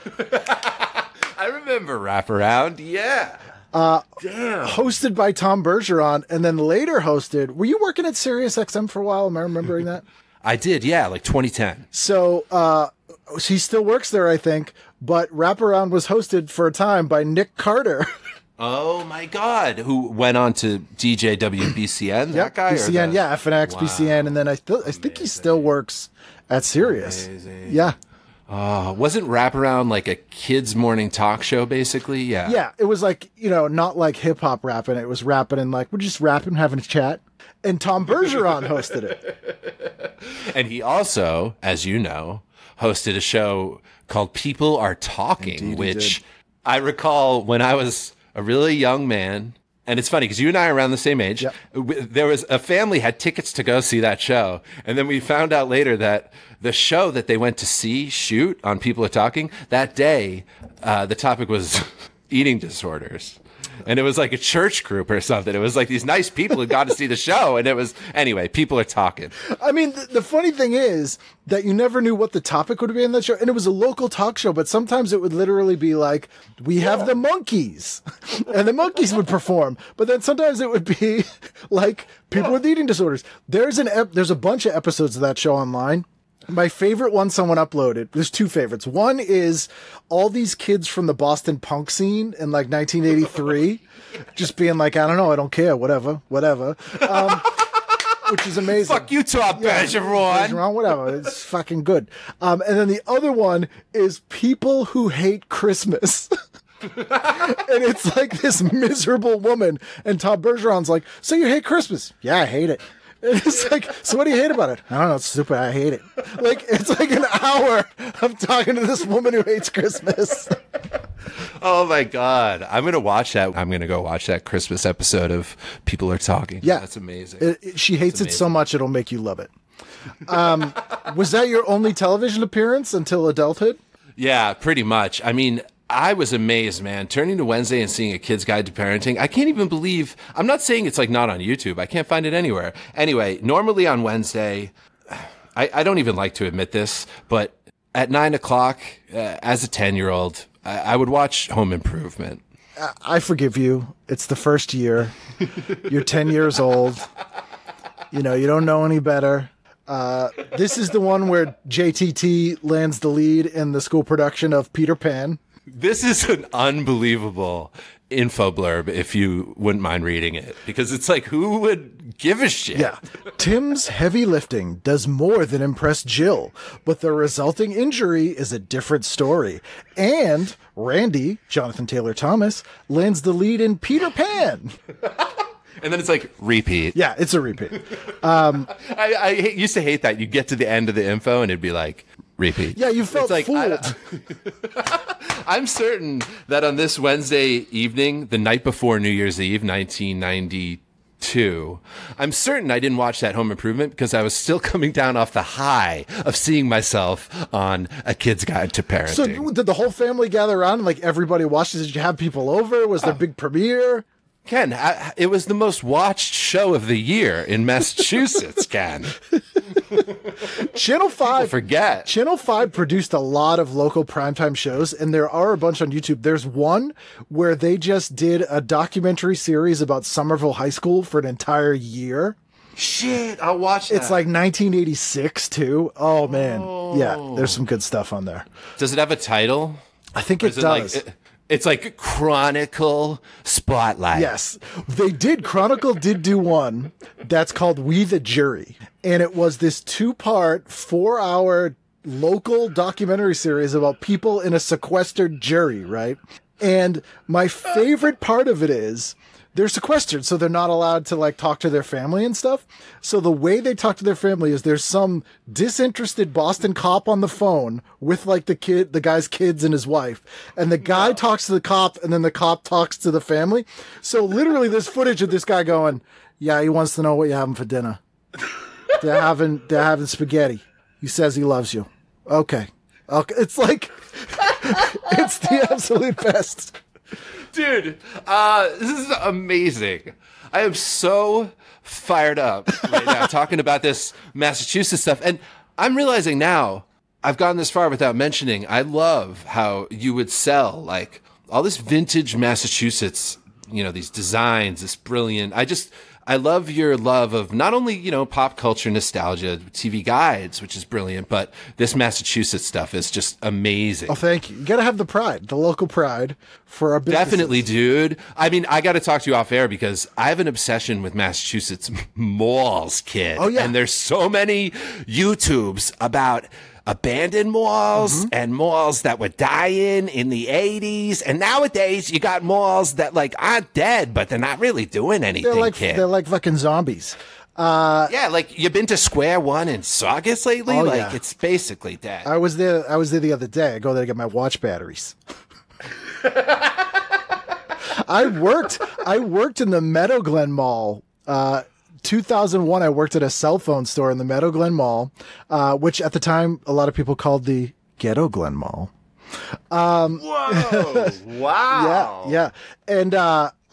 I remember Wraparound, yeah. Uh, Damn. Hosted by Tom Bergeron, and then later hosted. Were you working at Sirius X M for a while? Am I remembering that? I did, yeah, like twenty ten. So uh, he still works there, I think. But Wraparound was hosted for a time by Nik Carter. Oh my God! Who went on to D J W B C N? That yep, guy? B C N, the... yeah, F N X, wow. B C N, and then I, th- I think he still works at Sirius. Amazing. Yeah. Uh, wasn't Wraparound like a kids' morning talk show, basically? Yeah. Yeah, it was like, you know, not like hip hop rapping. It was rapping and like, we're just rapping, having a chat. And Tom Bergeron hosted it. And he also, as you know, hosted a show called People Are Talking, Indeed, which I recall when I was a really young man. And it's funny because you and I are around the same age. Yep. There was a family had tickets to go see that show. And then we found out later that the show that they went to see, shoot on People Are Talking, that day, uh, the topic was eating disorders. And it was like a church group or something. It was like these nice people who got to see the show. And it was, anyway, people are talking. I mean, the, the funny thing is that you never knew what the topic would be in that show. And it was a local talk show, but sometimes it would literally be like, we have yeah. the monkeys. And the monkeys would perform. But then sometimes it would be like people yeah. with eating disorders. There's an ep- there's a bunch of episodes of that show online. My favorite one someone uploaded, there's two favorites. One is all these kids from the Boston punk scene in like nineteen eighty-three, just being like, I don't know, I don't care, whatever, whatever. Um, which is amazing. Fuck you, Tom yeah, Bergeron. Bergeron, whatever. It's fucking good. Um, and then the other one is people who hate Christmas. And it's like this miserable woman. And Tom Bergeron's like, so you hate Christmas? Yeah, I hate it. And it's like, so what do you hate about it? I don't know. It's stupid. I hate it. Like, it's like an hour of talking to this woman who hates Christmas. Oh my God. I'm going to watch that. I'm going to go watch that Christmas episode of People Are Talking. Yeah. That's amazing. It, it, she hates it so much, it'll make you love it. Um, was that your only television appearance until adulthood? Yeah, pretty much. I mean, I was amazed, man. Turning to Wednesday and seeing A Kid's Guide to Parenting. I can't even believe, I'm not saying it's like not on YouTube. I can't find it anywhere. Anyway, normally on Wednesday, I, I don't even like to admit this, but at nine o'clock, uh, as a ten year old, I, I would watch Home Improvement. I forgive you. It's the first year. You're ten years old. You know, you don't know any better. Uh, this is the one where J T T lands the lead in the school production of Peter Pan. This is an unbelievable info blurb, if you wouldn't mind reading it, because it's like, who would give a shit? Yeah. Tim's heavy lifting does more than impress Jill, but the resulting injury is a different story. And Randy, Jonathan Taylor Thomas, lands the lead in Peter Pan. And then it's like, repeat. Yeah, it's a repeat. Um, I, I used to hate that. You get to the end of the info and it'd be like, repeat. Yeah, you felt like, fooled. I'm certain that on this Wednesday evening, the night before New Year's Eve, nineteen ninety-two, I'm certain I didn't watch that Home Improvement because I was still coming down off the high of seeing myself on A Kid's Guide to Parenting. So did the whole family gather around and like everybody watched it? Did you have people over? Was there a big premiere? Ken, I, it was the most watched show of the year in Massachusetts, Ken. Channel five, People forget. Channel five produced a lot of local primetime shows, and there are a bunch on YouTube. There's one where they just did a documentary series about Somerville High School for an entire year. Shit, I'll watch that. It's like nineteen eighty-six, too. Oh, man. Oh. Yeah, there's some good stuff on there. Does it have a title? I think it, it does. Like, it, It's like Chronicle Spotlight. Yes. They did. Chronicle did do one that's called We the Jury. And it was this two-part, four-hour local documentary series about people in a sequestered jury, right? And my favorite part of it is they're sequestered, so they're not allowed to like talk to their family and stuff. So the way they talk to their family is there's some disinterested Boston cop on the phone with like the kid, the guy's kids and his wife. And the guy yeah. talks to the cop and then the cop talks to the family. So literally there's footage of this guy going, yeah, he wants to know what you're having for dinner. They're having, they're having spaghetti. He says he loves you. Okay. Okay. It's like, it's the absolute best. Dude, uh, this is amazing. I am so fired up right now talking about this Massachusetts stuff. And I'm realizing now, I've gone this far without mentioning, I love how you would sell like all this vintage Massachusetts, you know, these designs, this brilliant, I just, I love your love of not only, you know, pop culture nostalgia, T V guides, which is brilliant, but this Massachusetts stuff is just amazing. Oh, thank you. You got to have the pride, the local pride for our businesses. Definitely, dude. I mean, I got to talk to you off air because I have an obsession with Massachusetts malls, kid. Oh, yeah. And there's so many YouTubes about abandoned malls mm-hmm. and malls that were dying in the eighties. And nowadays you got malls that like aren't dead, but they're not really doing anything, they're like, kid. They're like fucking zombies. Uh, yeah, like you've been to Square One in Saugus lately? Oh, like yeah. It's basically dead. I was there. I was there the other day. I go there to get my watch batteries. I worked, I worked in the Meadow Glen Mall, uh, two thousand one, I worked at a cell phone store in the Meadow Glen Mall, uh, which at the time, a lot of people called the Ghetto Glen Mall. Um, Whoa! Wow! Yeah, yeah. And, uh,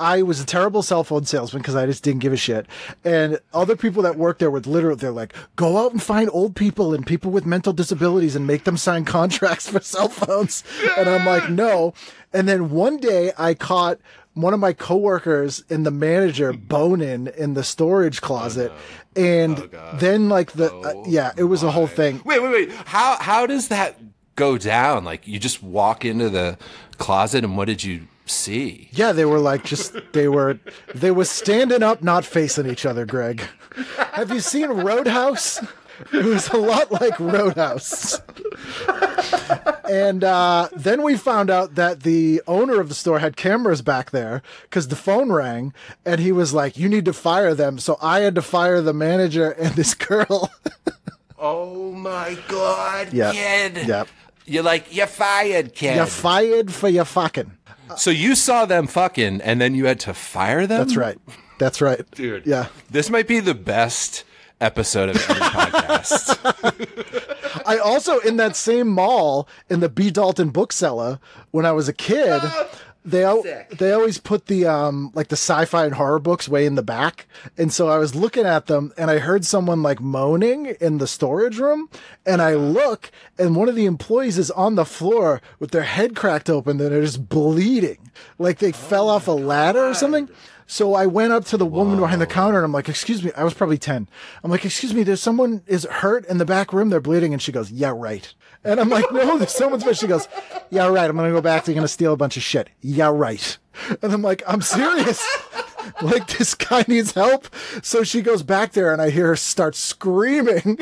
I was a terrible cell phone salesman because I just didn't give a shit. And other people that worked there would literally, they're like, go out and find old people and people with mental disabilities and make them sign contracts for cell phones. And I'm like, no. And then one day I caught one of my coworkers and the manager boning in the storage closet. Oh, no. And oh, then like the, oh, uh, yeah, it was my. a whole thing. Wait, wait, wait. How, how does that go down? Like you just walk into the closet and what did you see? Yeah, they were like just they were they were standing up, not facing each other, Greg. Have you seen Roundhouse? It was a lot like Roundhouse. And uh, then we found out that the owner of the store had cameras back there because the phone rang and he was like, you need to fire them. So I had to fire the manager and this girl. Oh my God, yep. kid. Yep. You're like, you're fired, kid. You're fired for your fucking. So you saw them fucking, and then you had to fire them? That's right. That's right. Dude. Yeah. This might be the best episode of any podcast. I also, in that same mall, in the B. Dalton bookseller, when I was a kid, they al- they always put the um like the sci-fi and horror books way in the back. And so I was looking at them, and I heard someone like moaning in the storage room. And I look, and one of the employees is on the floor with their head cracked open, and they're just bleeding. Like they oh fell off a ladder God. or something. So I went up to the woman Whoa. behind the counter, and I'm like, excuse me. I was probably ten. I'm like, excuse me, there's someone is hurt in the back room. They're bleeding. And she goes, yeah, right. And I'm like, no, there's someone's bed. She goes, yeah, right. I'm going to go back. They're going to steal a bunch of shit. Yeah, right. And I'm like, I'm serious. Like, this guy needs help. So she goes back there, and I hear her start screaming.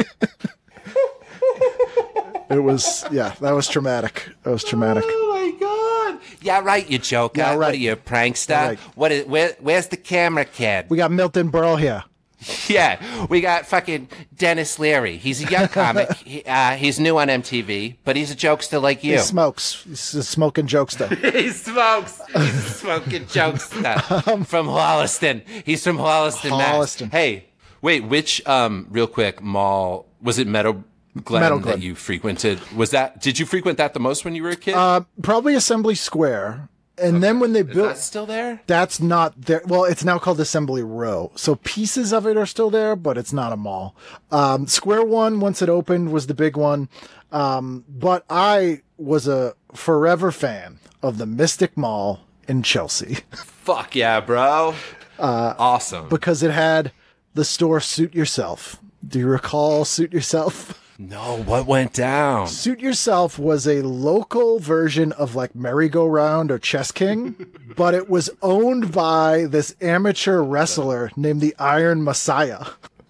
It was, yeah, that was traumatic. That was traumatic. Oh, my God. Yeah, right, you joker. Yeah, right. What are you, a prankster? Yeah, right. What is, where, where's the camera kid? We got Milton Berle here. Yeah, we got fucking Dennis Leary. He's a young comic. he, uh, he's new on M T V, but he's a jokester like you. He smokes. He's a smoking jokester. he smokes. He's a smoking jokester. um, from Holliston. He's from Holliston, Holliston. Mass. Hey, wait, which, um, real quick, mall, was it Meadow Glen, Meadow Glen that you frequented? Was that, did you frequent that the most when you were a kid? Uh, probably Assembly Square. And okay. then when they built, is that still there? That's not there. Well, it's now called Assembly Row. So pieces of it are still there, but it's not a mall. Um, Square One, once it opened, was the big one. Um, but I was a forever fan of the Mystic Mall in Chelsea. Fuck yeah, bro. Uh, awesome. Because it had the store Suit Yourself. Do you recall Suit Yourself? No, what went down? Suit Yourself was a local version of like Merry-Go-Round or Chess King, but it was owned by this amateur wrestler named the Iron Messiah.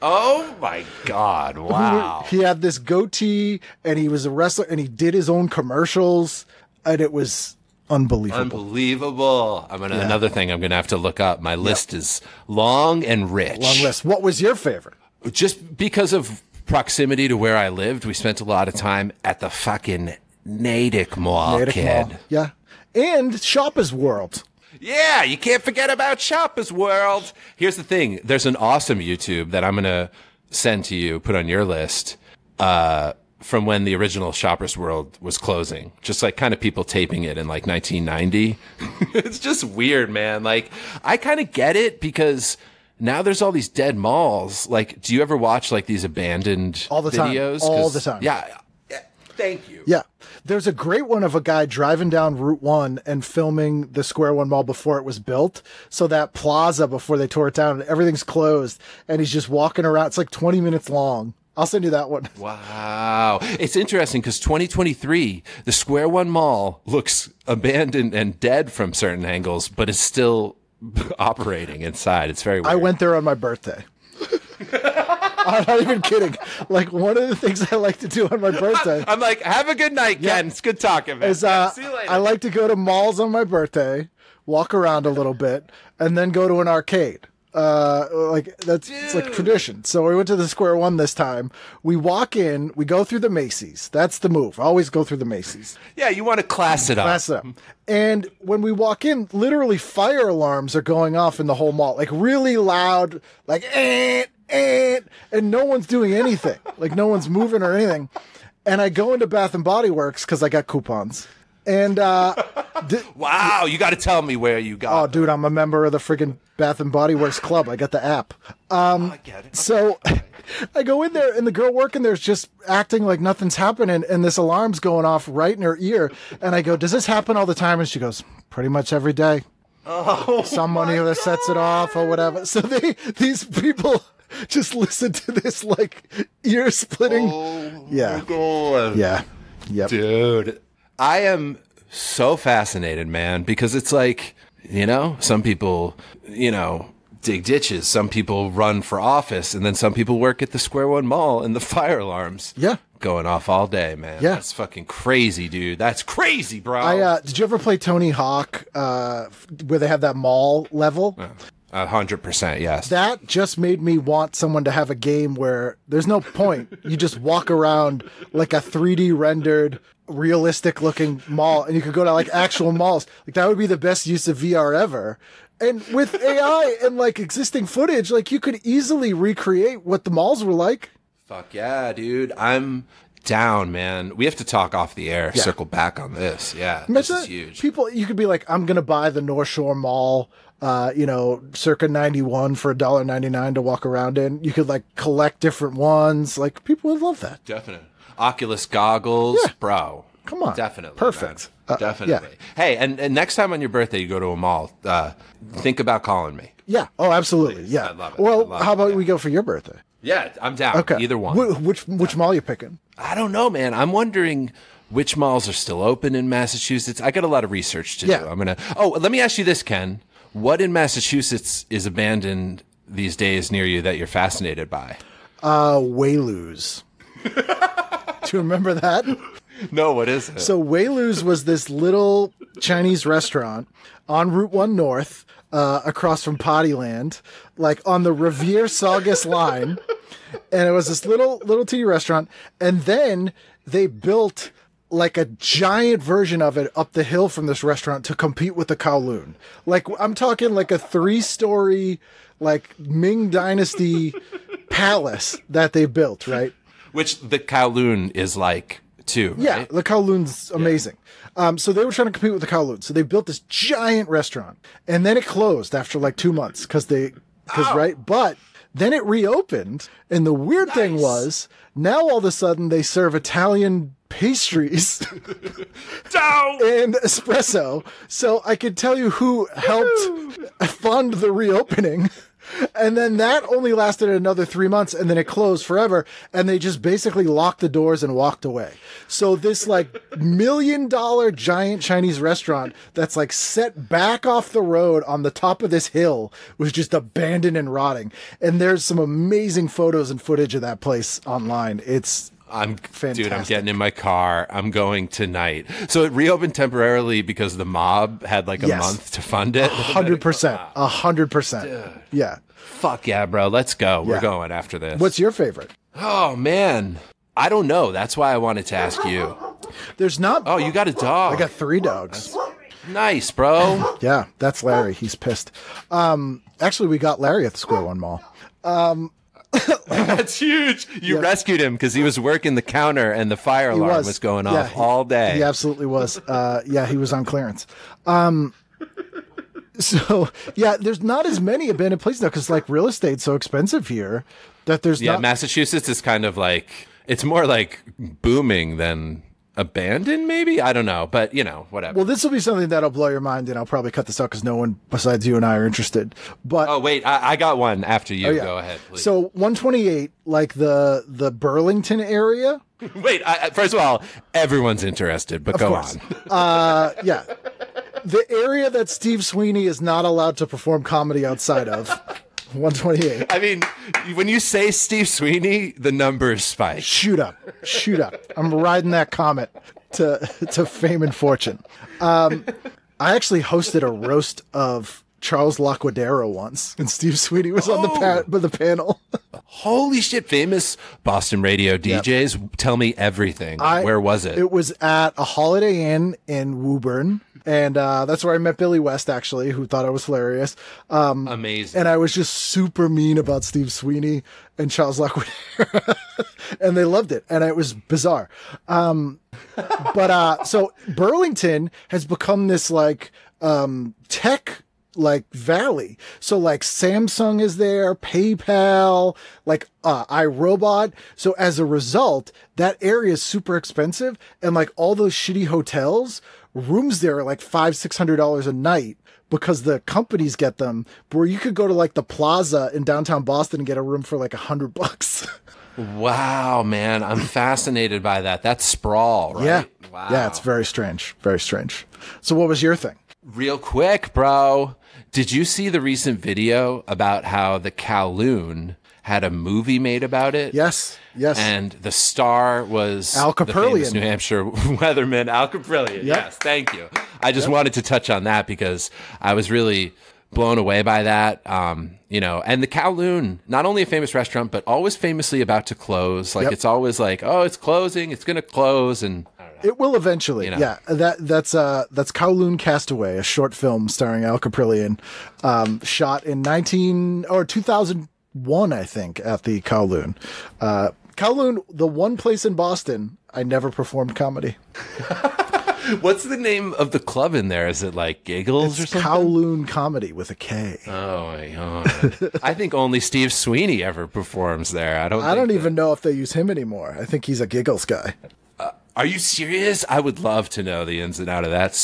Oh my God, wow. He had this goatee and he was a wrestler and he did his own commercials and it was unbelievable. Unbelievable. I'm gonna, Yeah. Another thing I'm going to have to look up. My list Yep. is long and rich. Long list. What was your favorite? Just because of proximity to where I lived, we spent a lot of time at the fucking Natick Mall, Natick kid. Mall. Yeah. And Shoppers World. Yeah, you can't forget about Shoppers World. Here's the thing. There's an awesome YouTube that I'm going to send to you, put on your list, uh, from when the original Shoppers World was closing. Just like kind of people taping it in like nineteen ninety. It's just weird, man. Like, I kind of get it because now there's all these dead malls. Like, do you ever watch like these abandoned All the time. videos? All the time. Yeah. yeah. Thank you. Yeah. There's a great one of a guy driving down Route one and filming the Square One Mall before it was built. So that plaza before they tore it down, everything's closed and he's just walking around. It's like twenty minutes long. I'll send you that one. Wow. It's interesting because twenty twenty-three, the Square One Mall looks abandoned and dead from certain angles, but it's still operating inside. It's very weird. I went there on my birthday. I'm not even kidding. Like, one of the things I like to do on my birthday. I'm like, have a good night, Ken. Yeah. It's good talking, man. Is, uh, See you later. I like to go to malls on my birthday, walk around a little bit, and then go to an arcade. Uh, like that's it's like tradition. So we went to the Square One this time. We walk in, we go through the Macy's. That's the move. Always go through the Macy's. Yeah, you want to class it up. Class it up. And when we walk in, literally fire alarms are going off in the whole mall, like really loud, like eh, eh, and no one's doing anything. Like no one's moving or anything. And I go into Bath and Body Works because I got coupons. And uh, di- Wow, you got to tell me where you got. oh, dude, I'm a member of the friggin' Bath and Body Works Club. I got the app. Um, I get it. So I go in there, and the girl working there is just acting like nothing's happening, and this alarm's going off right in her ear. And I go, "Does this happen all the time?" And she goes, "Pretty much every day." Oh, Someone either sets it off or whatever. So they these people just listen to this like ear splitting. oh Yeah. my God. Yeah. Yep. Dude, I am so fascinated, man, because it's like, you know, some people, you know, dig ditches. Some people run for office, and then some people work at the Square One Mall, and the fire alarms Yeah. going off all day, man. Yeah. That's fucking crazy, dude. That's crazy, bro. I uh, did you ever play Tony Hawk, uh, where they have that mall level? A hundred percent, yes. That just made me want someone to have a game where there's no point. You just walk around like a three D rendered, realistic looking mall, and you could go to like actual malls. Like that would be the best use of V R ever. And with A I and like existing footage, like you could easily recreate what the malls were like. Fuck yeah, dude. I'm down, man. We have to talk off the air, Yeah. circle back on this. Yeah, Imagine this is that. huge. People, you could be like, I'm going to buy the North Shore Mall, uh, you know, circa ninety-one for a dollar ninety-nine to walk around in. You could like collect different ones. Like people would love that. Definitely. Oculus goggles, Yeah. bro. Come on. Definitely. Perfect. man. Uh, Definitely. Hey, and, and next time on your birthday you go to a mall, uh, think about calling me. Yeah. Oh, absolutely. Yeah. I love it. Well, I love how it, about yeah. we go for your birthday? Yeah, I'm down. Okay. Either one. Wh- which which mall you picking? I don't know, man. I'm wondering which malls are still open in Massachusetts. I got a lot of research to Yeah. do. I'm gonna. Oh, let me ask you this, Ken. What in Massachusetts is abandoned these days near you that you're fascinated by? Uh, Waylu's. Do you remember that? No, what is it? So Waylu's was this little Chinese restaurant on Route One North, uh, across from Pottyland, like on the Revere Saugus line. And it was this little little teeny restaurant. And then they built like a giant version of it up the hill from this restaurant to compete with the Kowloon. Like I'm talking like a three-story, like Ming Dynasty palace that they built, right? Which the Kowloon is like too. Yeah, right? the Kowloon's amazing. Um, so they were trying to compete with the Kowloon. So they built this giant restaurant, and then it closed after like two months because they, because right, but then it reopened, and the weird thing was now all of a sudden they serve Italian pastries and espresso. So I could tell you who helped fund the reopening. And then that only lasted another three months, and then it closed forever, and they just basically locked the doors and walked away. So this like million dollar giant Chinese restaurant that's like set back off the road on the top of this hill was just abandoned and rotting. And there's some amazing photos and footage of that place online. It's I'm Fantastic. dude. I'm getting in my car. I'm going tonight. So it reopened temporarily because the mob had like a Yes. month to fund it. a hundred percent, a hundred percent. Yeah. Fuck yeah, bro. Let's go. We're Yeah. going after this. What's your favorite? Oh man, I don't know. That's why I wanted to ask you. There's not. Oh, you got a dog. I got three dogs. Nice, bro. Yeah, that's Larry. He's pissed. Um, actually, we got Larry at the Square One Mall. That's huge. You Yeah. rescued him because he was working the counter and the fire He alarm was, was, going Yeah, off he- all day. He absolutely was. Uh, yeah, he was on clearance. Um, so yeah, there's not as many abandoned places now because like real estate's so expensive here that there's Yeah, not. Massachusetts is kind of like, it's more like booming than abandoned, maybe? I don't know, but you know, whatever. Well, this will be something that'll blow your mind, and I'll probably cut this out because no one besides you and I are interested. But oh, wait, I, I got one after you. oh, yeah. Go ahead, please. So one twenty-eight, like the the Burlington area. wait, I, I- first of all, everyone's interested, but go course. on. Uh, yeah. The area that Steve Sweeney is not allowed to perform comedy outside of. one twenty-eight. I mean, when you say Steve Sweeney, the numbers spike. Shoot up. Shoot up. I'm riding that comet to to fame and fortune. Um, I actually hosted a roast of Charles Laquadero once, and Steve Sweeney was on the pa- the panel. Holy shit! Famous Boston radio D Js. Yep. Tell me everything. I, Where was it? It was at a Holiday Inn in Woburn. And uh, that's where I met Billy West, actually, who thought I was hilarious. Um, Amazing. And I was just super mean about Steve Sweeney and Charles Laquadero. And they loved it. And it was bizarre. Um, but uh, so Burlington has become this like um, tech like valley. So like Samsung is there, PayPal, like uh, iRobot. So as a result, that area is super expensive. And like all those shitty hotels, rooms there are like five, six hundred dollars a night because the companies get them. Where you could go to like the Plaza in downtown Boston and get a room for like a hundred bucks. Wow, man, I'm fascinated by that. That's sprawl, right? Yeah, wow. Yeah, it's very strange, very strange. So, what was your thing? Real quick, bro. Did you see the recent video about how the Kowloon had a movie made about it? Yes, yes. And the star was Al the famous Caprillion. New Hampshire weatherman, Al Caprillion. Yep. Yes, thank you. I just yep. wanted to touch on that because I was really blown away by that. Um, you know, and the Kowloon, not only a famous restaurant, but always famously about to close. Like yep. it's always like, oh, it's closing, it's going to close, and I don't know. It will eventually. You know? Yeah, that that's uh that's Kowloon Castaway, a short film starring Al Caprillion, um, shot in nineteen or two thousand one, I think, at the Kowloon. Uh, Kowloon, the one place in Boston I never performed comedy. What's the name of the club in there? Is it like Giggles it's or something? Kowloon Comedy with a K. Oh my god! I think only Steve Sweeney ever performs there. I don't. I don't that... even know if they use him anymore. I think he's a Giggles guy. Uh, are you serious? I would love to know the ins and out of that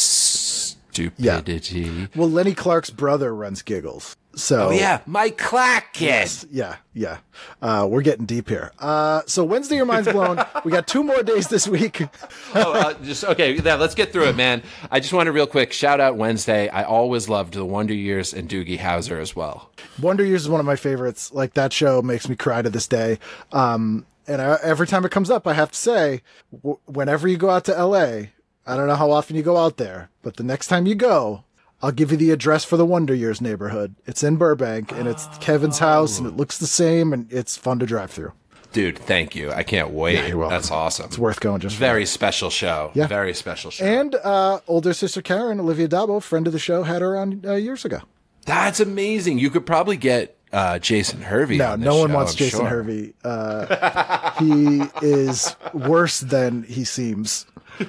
stupidity. Yeah. Well, Lenny Clark's brother runs Giggles. So, oh yeah, Mike Clackett. Yes, yeah, yeah. Uh, we're getting deep here. Uh, so Wednesday, your mind's blown. We got two more days this week. oh, uh, just okay. Yeah, let's get through it, man. I just want to real quick shout out Wednesday. I always loved the Wonder Years and Doogie Howser as well. Wonder Years is one of my favorites. Like that show makes me cry to this day. Um, and I, every time it comes up, I have to say, w- whenever you go out to L A, I don't know how often you go out there, but the next time you go, I'll give you the address for the Wonder Years neighborhood. It's in Burbank, and it's Kevin's house, and it looks the same, and it's fun to drive through. Dude, thank you. I can't wait. Yeah, you're welcome. That's awesome. It's worth going just for Very that. special show. Yeah. Very special show. And uh, older sister Karen, Olivia Dabo, friend of the show, had her on uh, years ago. That's amazing. You could probably get uh, Jason Hervey no, on this No, no one show, wants I'm Jason sure. Hervey. Uh, he is worse than he seems.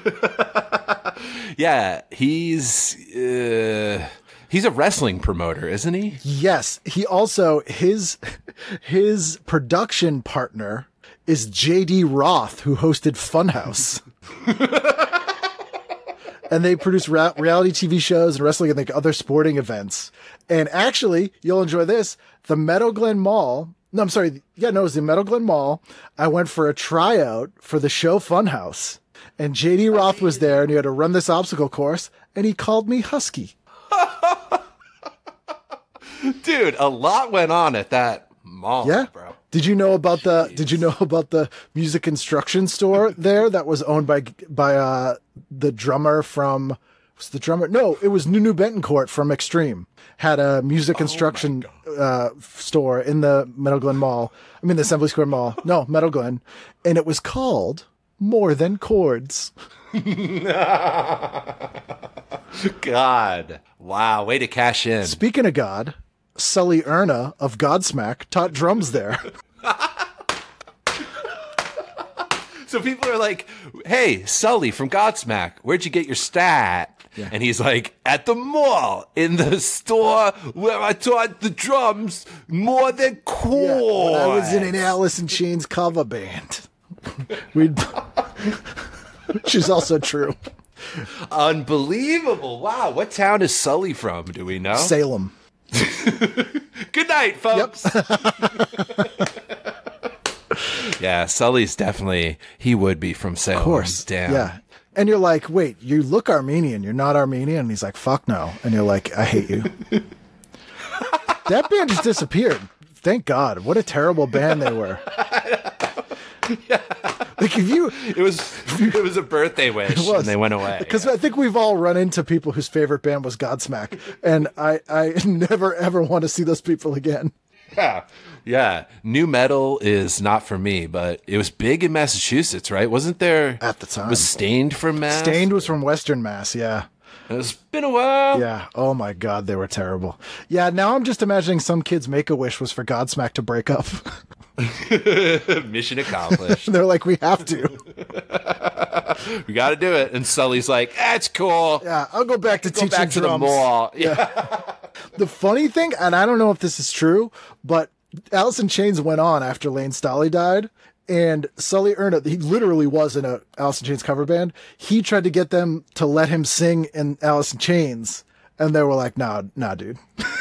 Yeah, he's... Uh... He's a wrestling promoter, isn't he? Yes. He also, his his production partner is J D Roth, who hosted Funhouse. And they produce ra- reality T V shows and wrestling and like other sporting events. And actually, you'll enjoy this. The Meadow Glen Mall. No, I'm sorry. Yeah, no, it was the Meadow Glen Mall. I went for a tryout for the show Funhouse. And J D Roth was there and he had to run this obstacle course. And he called me Husky. Dude, a lot went on at that mall, yeah. bro. Did you know about the Jeez. Did you know about the music instruction store there that was owned by by uh, the drummer from was the drummer? No, it was Nunu Betancourt from Extreme. Had a music instruction oh uh, store in the Meadow Glen Mall. I mean the Assembly Square Mall. No, Meadow Glen, and it was called More Than Chords. God. Wow, way to cash in. Speaking of God, Sully Erna of Godsmack taught drums there. So people are like, hey, Sully from Godsmack, where'd you get your stat? Yeah. And he's like, at the mall, in the store where I taught the drums more than chords. Yeah, when I was in an Alice in Chains cover band. We'd... Which is also true. Unbelievable. Wow. What town is Sully from? Do we know? Salem. Good night, folks. Yep. Yeah, Sully's definitely, he would be from Salem. Of course. Damn. Yeah. And you're like, wait, you look Armenian. You're not Armenian. And he's like, fuck no. And you're like, I hate you. That band just disappeared. Thank God. What a terrible band they were. Yeah. Like if you, It was it was a birthday wish, was. and they went away. Because yeah. I think we've all run into people whose favorite band was Godsmack, and I, I never ever want to see those people again. Yeah, yeah. New metal is not for me, but it was big in Massachusetts, right? Wasn't there At the time. Was Stained from Mass? Stained was from Western Mass, yeah. It's been a while. Yeah. Oh my God, they were terrible. Yeah, now I'm just imagining some kid's Make-A-Wish was for Godsmack to break up. Mission accomplished. They're like, we have to. We got to do it. And Sully's like, that's cool. Yeah, I'll go back to Go teaching back to drums. the mall. Yeah. The funny thing, and I don't know if this is true, but Alice in Chains went on after Lane Staley died, and Sully Erna, he literally was in a Alice in Chains cover band. He tried to get them to let him sing in Alice in Chains, and they were like, nah, nah, dude.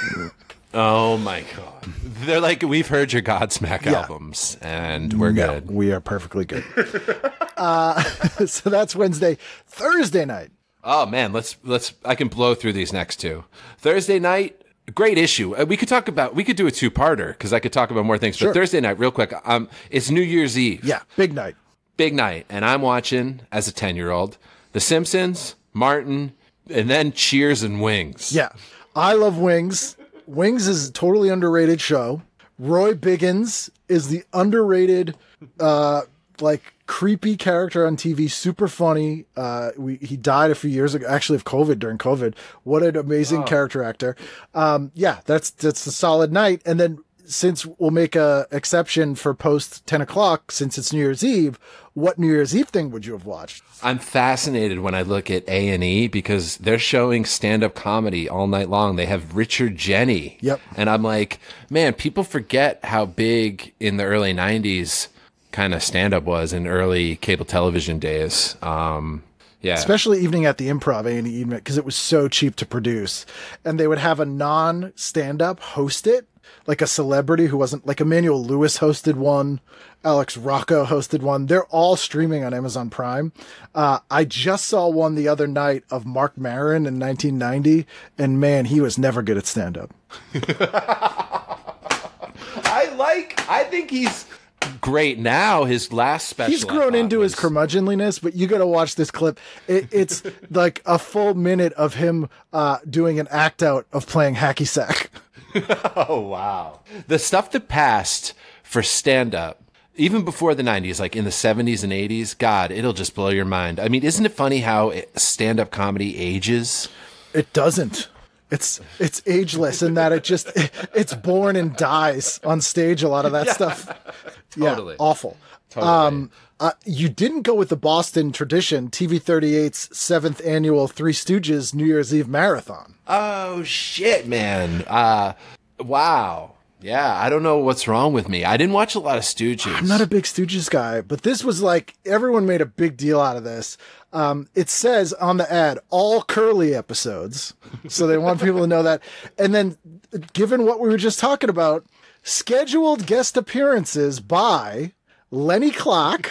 Oh my God. They're like, we've heard your Godsmack Yeah. albums, and we're No, good. we are perfectly good. uh, so that's Wednesday. Thursday night. Oh man, let's let's. I can blow through these next two. Thursday night, great issue. Uh, We could talk about. We could do a two-parter because I could talk about more things. Sure. But Thursday night, real quick. Um, it's New Year's Eve. Yeah, big night. Big night, and I'm watching as a ten-year-old The Simpsons, Martin, and then Cheers and Wings. Yeah, I love Wings. Wings is a totally underrated show. Roy Biggins is the underrated, uh, like creepy character on T V. Super funny. Uh, we, he died a few years ago, actually of COVID during COVID. What an amazing character actor. Um, yeah, that's, that's a solid night. And then since we'll make a exception for post ten o'clock, since it's New Year's Eve, what New Year's Eve thing would you have watched? I'm fascinated when I look at A and E because they're showing stand-up comedy all night long. They have Richard Jenny. Yep. And I'm like, man, people forget how big in the early nineties kind of stand-up was in early cable television days. Um, yeah. Especially Evening at the Improv, A and E, because it was so cheap to produce. And they would have a non-stand-up host it, like a celebrity who wasn't, like Emmanuel Lewis hosted one, Alex Rocco hosted one. They're all streaming on Amazon Prime. Uh, I just saw one the other night of Mark Maron in nineteen ninety, and man, he was never good at stand-up. I like, I think he's great now. His last special. He's grown into his curmudgeonliness, but you got to watch this clip. It, it's like a full minute of him uh, doing an act out of playing hacky sack. Oh, wow. The stuff that passed for stand-up, even before the nineties, like in the seventies and eighties, God, it'll just blow your mind. I mean, isn't it funny how it- stand-up comedy ages? It doesn't. It's it's ageless in that it just it, it's born and dies on stage. A lot of that stuff, Totally. yeah, awful. Totally. Um, uh, you didn't go with the Boston tradition, T V thirty-eight's seventh annual Three Stooges New Year's Eve marathon. Oh, shit, man. Uh, wow. Yeah, I don't know what's wrong with me. I didn't watch a lot of Stooges. I'm not a big Stooges guy, but this was like, everyone made a big deal out of this. Um, it says on the ad, all Curly episodes. So they want people to know that. And then, given what we were just talking about, scheduled guest appearances by Lenny Clark,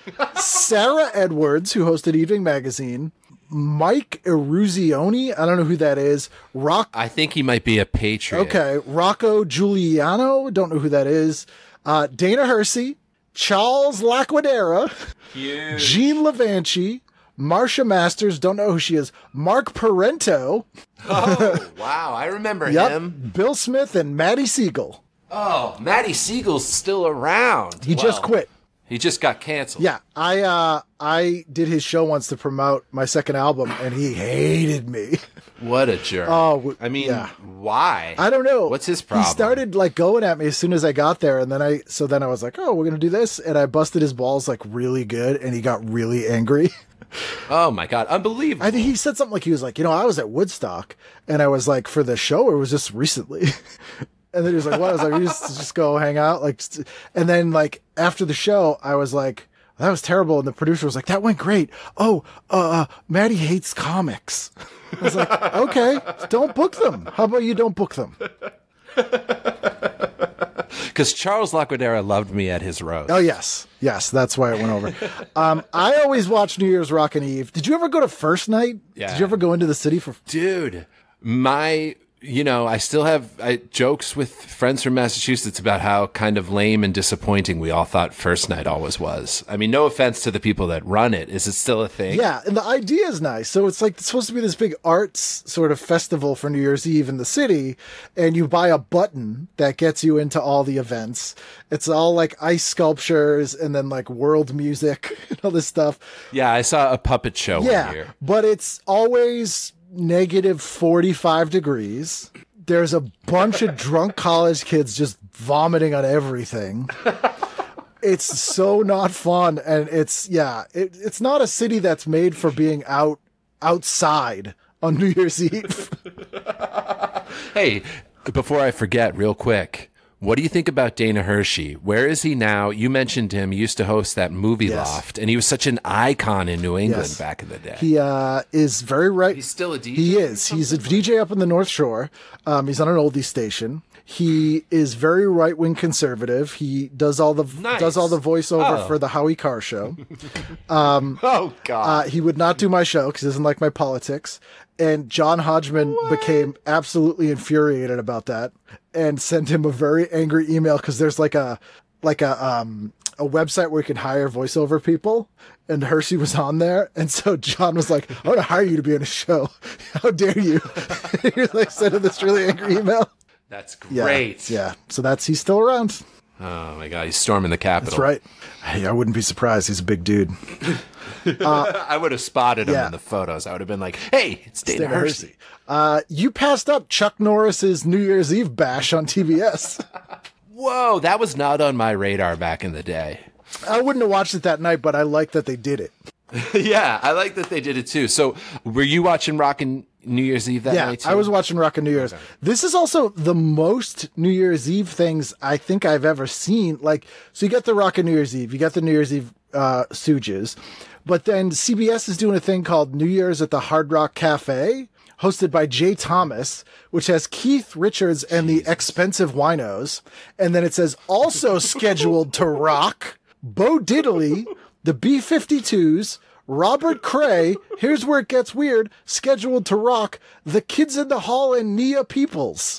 Sarah Edwards, who hosted Evening Magazine, Mike Eruzioni, I don't know who that is. Rock. I think he might be a patriot. Okay. Rocco Giuliano, don't know who that is. Uh, Dana Hersey, Charles Laquadera, Huge. Jean Levanchi, Marcia Masters, don't know who she is. Mark Parento, Oh, wow. I remember yep, him. Bill Smith, and Maddie Siegel. Oh, Matty Siegel's still around. He just Well, quit. He just got canceled. Yeah, I uh, I did his show once to promote my second album, and he hated me. What a jerk. Oh, w- I mean, yeah. why? I don't know. What's his problem? He started like going at me as soon as I got there, and then I so then I was like, oh, we're gonna do this, and I busted his balls like really good, and he got really angry. Oh my God. Unbelievable. I think he said something like he was like, you know, I was at Woodstock, and I was like, for the show, or was this recently? And then he was like, what? I was like, we just just go hang out, like, st-. And then like after the show, I was like, that was terrible, and the producer was like, that went great. Oh, uh, Maddie hates comics. I was like, okay, don't book them. How about you don't book them? Because Charles Laquadera loved me at his roast. Oh, yes. Yes, that's why it went over. um, I always watch New Year's Rockin' Eve. Did you ever go to first night? Yeah. Did you ever go into the city for... Dude, my you know, I still have I, jokes with friends from Massachusetts about how kind of lame and disappointing we all thought First Night always was. I mean, no offense to the people that run it. Is it still a thing? Yeah, and the idea is nice. So it's like it's supposed to be this big arts sort of festival for New Year's Eve in the city, and you buy a button that gets you into all the events. It's all like ice sculptures and then like world music and all this stuff. Yeah, I saw a puppet show yeah, one year. But it's always negative forty-five degrees. There's a bunch of drunk college kids just vomiting on everything. It's so not fun. And it's, yeah, it, it's not a city that's made for being out outside on New Year's Eve. Hey, before I forget real quick, what do you think about Dana Hershey? Where is he now? You mentioned him. He used to host that movie Yes. loft, and he was such an icon in New England Yes. back in the day. He uh, is very right. He's still a D J? He is. He's a D J up in the North Shore. Um, he's on an oldie station. He is very right wing conservative. He does all the Nice. does all the voiceover Oh. for the Howie Carr show. oh, God. Uh, he would not do my show because he doesn't like my politics. And John Hodgman became absolutely infuriated about that and sent him a very angry email because there's like a like a um a website where you can hire voiceover people, and Hershey was on there, and so John was like, "I want to hire you to be on a show. How dare you?" He like sent him this really angry email. That's Yeah, great. yeah. So that's he's still around. Oh, my God. He's storming the Capitol. That's right. Hey, I wouldn't be surprised. He's a big dude. I would have spotted him Yeah. in the photos. I would have been like, hey, it's Dana, Dana Hershey. Hershey. Uh, you passed up Chuck Norris's New Year's Eve bash on T B S. Whoa, that was not on my radar back in the day. I wouldn't have watched it that night, but I like that they did it. Yeah, I like that they did it too. So were you watching Rockin' New Year's Eve that Yeah, night too? I was watching Rockin' New Year's. This is also the most New Year's Eve things I think I've ever seen. Like, so you got the Rockin' New Year's Eve, you got the New Year's Eve uh, Stooges, but then C B S is doing a thing called New Year's at the Hard Rock Cafe, hosted by Jay Thomas, which has Keith Richards and the Expensive Winos. And then it says also scheduled to rock Bo Diddley, the B fifty-twos, Robert Cray, here's where it gets weird, scheduled to rock The Kids in the Hall and Nia Peoples.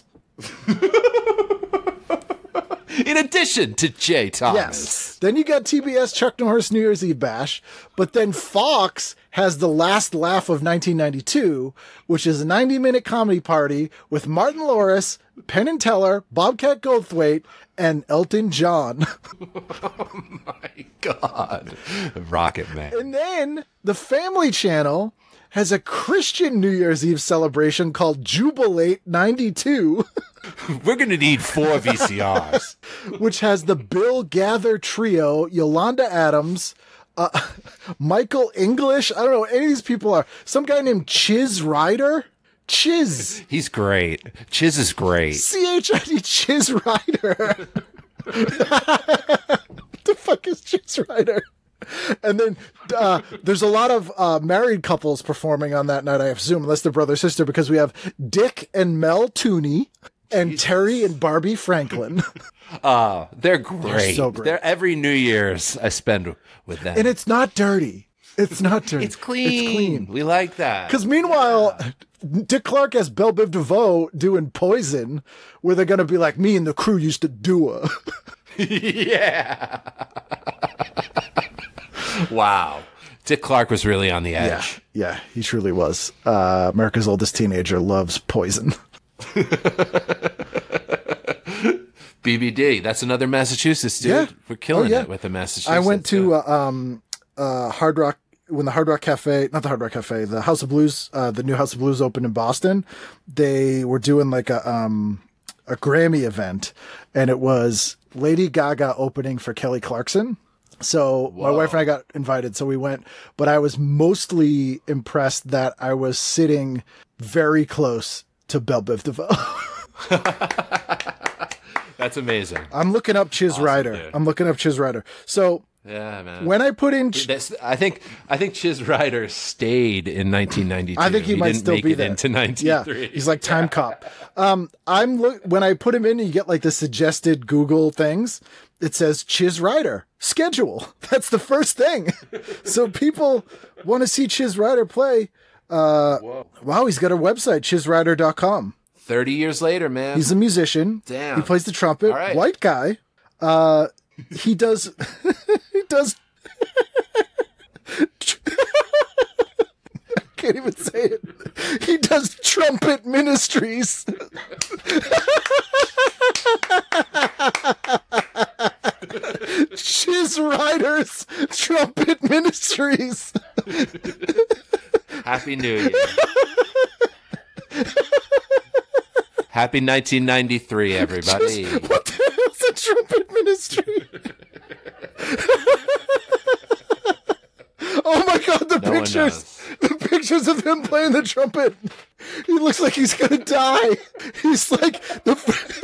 In addition to Jay Thomas. Yes. Then you got T B S Chuck Norris New Year's Eve Bash, but then Fox has The Last Laugh of nineteen ninety-two, which is a ninety-minute comedy party with Martin Lawrence, Penn and Teller, Bobcat Goldthwait, and Elton John. Oh my God. Rocket Man. And then the Family Channel has a Christian New Year's Eve celebration called Jubilate ninety-two. We're going to need four V C Rs. Which has the Bill Gather Trio, Yolanda Adams, uh, Michael English. I don't know what any of these people are. Some guy named Chiz Rider. Chiz. He's great. Chiz is great. C H I D Chiz Rider. What the fuck is Chiz Rider? And then uh, there's a lot of uh, married couples performing on that night, I assume, unless they're brother sister, because we have Dick and Mel Tooney and Jesus. Terry and Barbie Franklin. Uh, they're great. They're so great. They're every New Year's I spend with them. And it's not dirty. It's not dirty. It's clean. It's clean. We like that. Because meanwhile, yeah. Dick Clark has Belle Biv DeVoe doing Poison, where they're going to be like, me and the crew used to do it. Yeah. Wow. Dick Clark was really on the edge. Yeah, yeah, he truly was. Uh, America's oldest teenager loves Poison. B B D. That's another Massachusetts dude. Yeah. We're killing Oh, yeah. it with the Massachusetts. I went to yeah. uh, um, uh, Hard Rock, when the Hard Rock Cafe, not the Hard Rock Cafe, the House of Blues, uh, the new House of Blues opened in Boston. They were doing like a, um, a Grammy event, and it was Lady Gaga opening for Kelly Clarkson. So Whoa. my wife and I got invited, so we went, but I was mostly impressed that I was sitting very close to Belle Biv DeVoe. That's amazing. I'm looking up Chiz Awesome, Rider. dude. I'm looking up Chiz Rider. So Yeah, man. when I put in, That's, I think I think Chiz Rider stayed in nineteen ninety-two. I think he, might didn't still make be it there. into Yeah, ninety-three. he's like time cop. Um, I'm look when I put him in, you get like the suggested Google things. It says Chiz Rider schedule. That's the first thing. So people want to see Chiz Rider play. Uh, wow, he's got a website, chiz rider dot com. thirty years later, man. He's a musician. Damn. He plays the trumpet. All right. White guy. Uh, he does. he does. I can't even say it. He does trumpet ministries. Chiz Rider's trumpet ministries. Happy New Year. Happy nineteen ninety-three, everybody. Just, what the hell's a trumpet ministry? Oh my god, the No one pictures. knows. The pictures of him playing the trumpet. He looks like he's gonna die. He's like the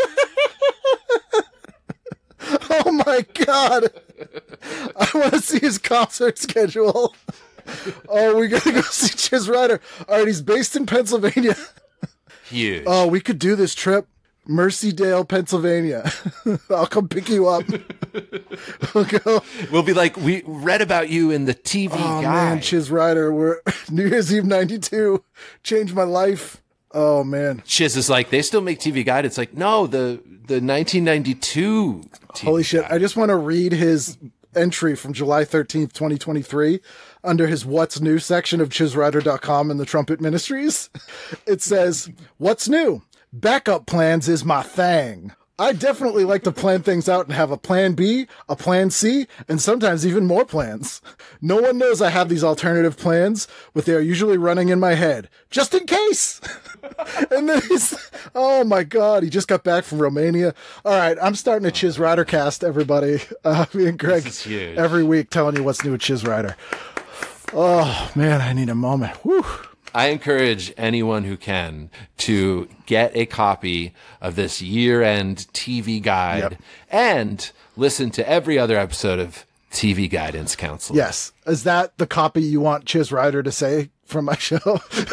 Oh my god. I want to see his concert schedule. Oh, we gotta go see Chiz Rider. All right, he's based in Pennsylvania. Huge. Oh, we could do this trip. Mercydale, Pennsylvania. I'll come pick you up. We'll go. We'll be like, we read about you in the T V Oh guide. man, Chiz Rider. We're New Year's Eve ninety-two. Changed my life. Oh man. Chiz is like, they still make T V guide. It's like, no, the the nineteen ninety-two T V Holy shit. guide. I just want to read his entry from July thirteenth, twenty twenty-three under his What's New section of chiz rider dot com and the Trumpet Ministries. It says, What's new? Backup plans is my thing. I definitely like to plan things out and have a plan B, a plan C, and sometimes even more plans. No one knows I have these alternative plans, but they are usually running in my head, just in case. And then he's, oh my God, he just got back from Romania. All right, I'm starting a Chiz Rider cast, everybody. Uh, me and Greg This is huge. every week telling you what's new with Chiz Rider. Oh man, I need a moment. Whew. I encourage anyone who can to get a copy of this year-end T V guide Yep. and listen to every other episode of T V Guidance Counselor. Yes. Is that the copy you want Chiz Rider to say from my show?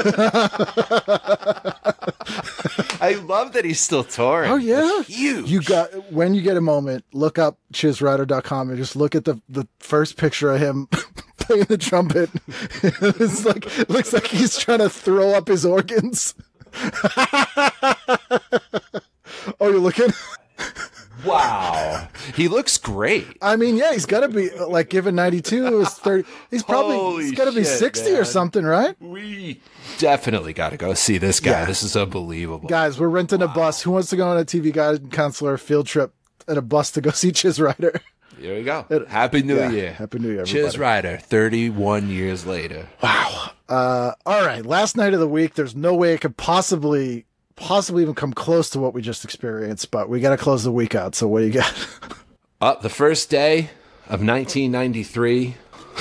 I love that he's still touring. Oh yeah, That's huge. You got when you get a moment, look up chiz rider dot com and just look at the the first picture of him playing the trumpet. It's like it looks like he's trying to throw up his organs. Oh, you're looking? Wow. He looks great. I mean, yeah, he's got to be like given ninety-two is thirty. He's probably Holy he's got to be shit, sixty or man. something, right? We definitely got to go see this guy. Yeah. This is unbelievable. Guys, we're renting a bus. Who wants to go on a T V Guide Counselor field trip and a bus to go see Chiz Rider? Here we go. Happy New Yeah, Year. Happy New Year, Chiz everybody. Rider, thirty-one years later. Wow. Uh, all right. Last night of the week, there's no way it could possibly, possibly even come close to what we just experienced, but we got to close the week out. So what do you got? Up the first day of nineteen ninety-three.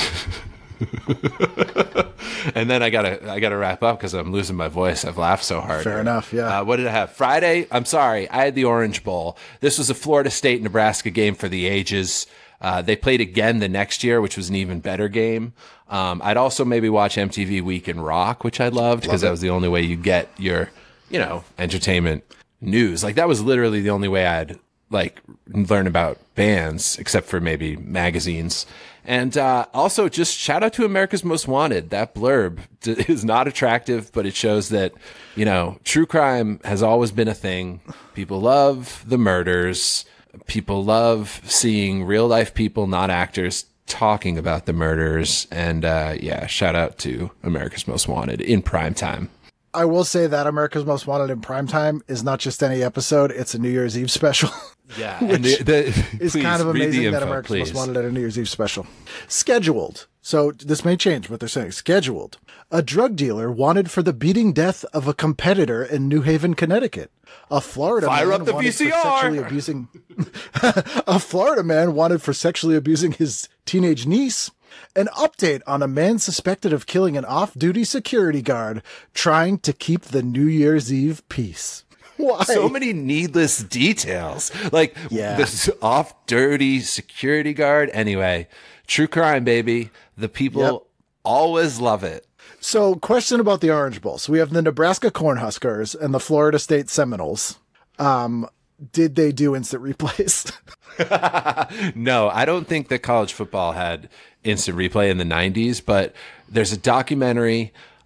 And then I gotta, I gotta wrap up because I'm losing my voice. I've laughed so hard. Fair enough, yeah. Uh, what did I have? Friday. I'm sorry. I had the Orange Bowl. This was a Florida State Nebraska game for the ages. Uh, they played again the next year, which was an even better game. Um, I'd also maybe watch M T V Week in Rock, which I loved because that was the only way you get your, you know, entertainment news. Like that was literally the only way I'd like learn about bands, except for maybe magazines. And uh, also just shout out to America's Most Wanted. That blurb d- is not attractive, but it shows that, you know, true crime has always been a thing. People love the murders. People love seeing real life people, not actors, talking about the murders. And uh, yeah, shout out to America's Most Wanted in prime time. I will say that America's Most Wanted in primetime is not just any episode; it's a New Year's Eve special. Yeah, Which and the, the, It's please kind of read the amazing info, that America's please. Most Wanted at a New Year's Eve special. Scheduled. So this may change what they're saying. Scheduled. A drug dealer wanted for the beating death of a competitor in New Haven, Connecticut. A Florida Fire man up the wanted for V C R. sexually abusing. A Florida man wanted for sexually abusing his teenage niece. An update on a man suspected of killing an off-duty security guard trying to keep the New Year's Eve peace. Why? So many needless details. Like Yeah. this off dirty security guard. Anyway, true crime, baby. The people Yep. always love it. So, question about the Orange Bowl. So we have the Nebraska Cornhuskers and the Florida State Seminoles. Um, did they do instant replays? No, I don't think that college football had instant replay in the nineties, but there's a documentary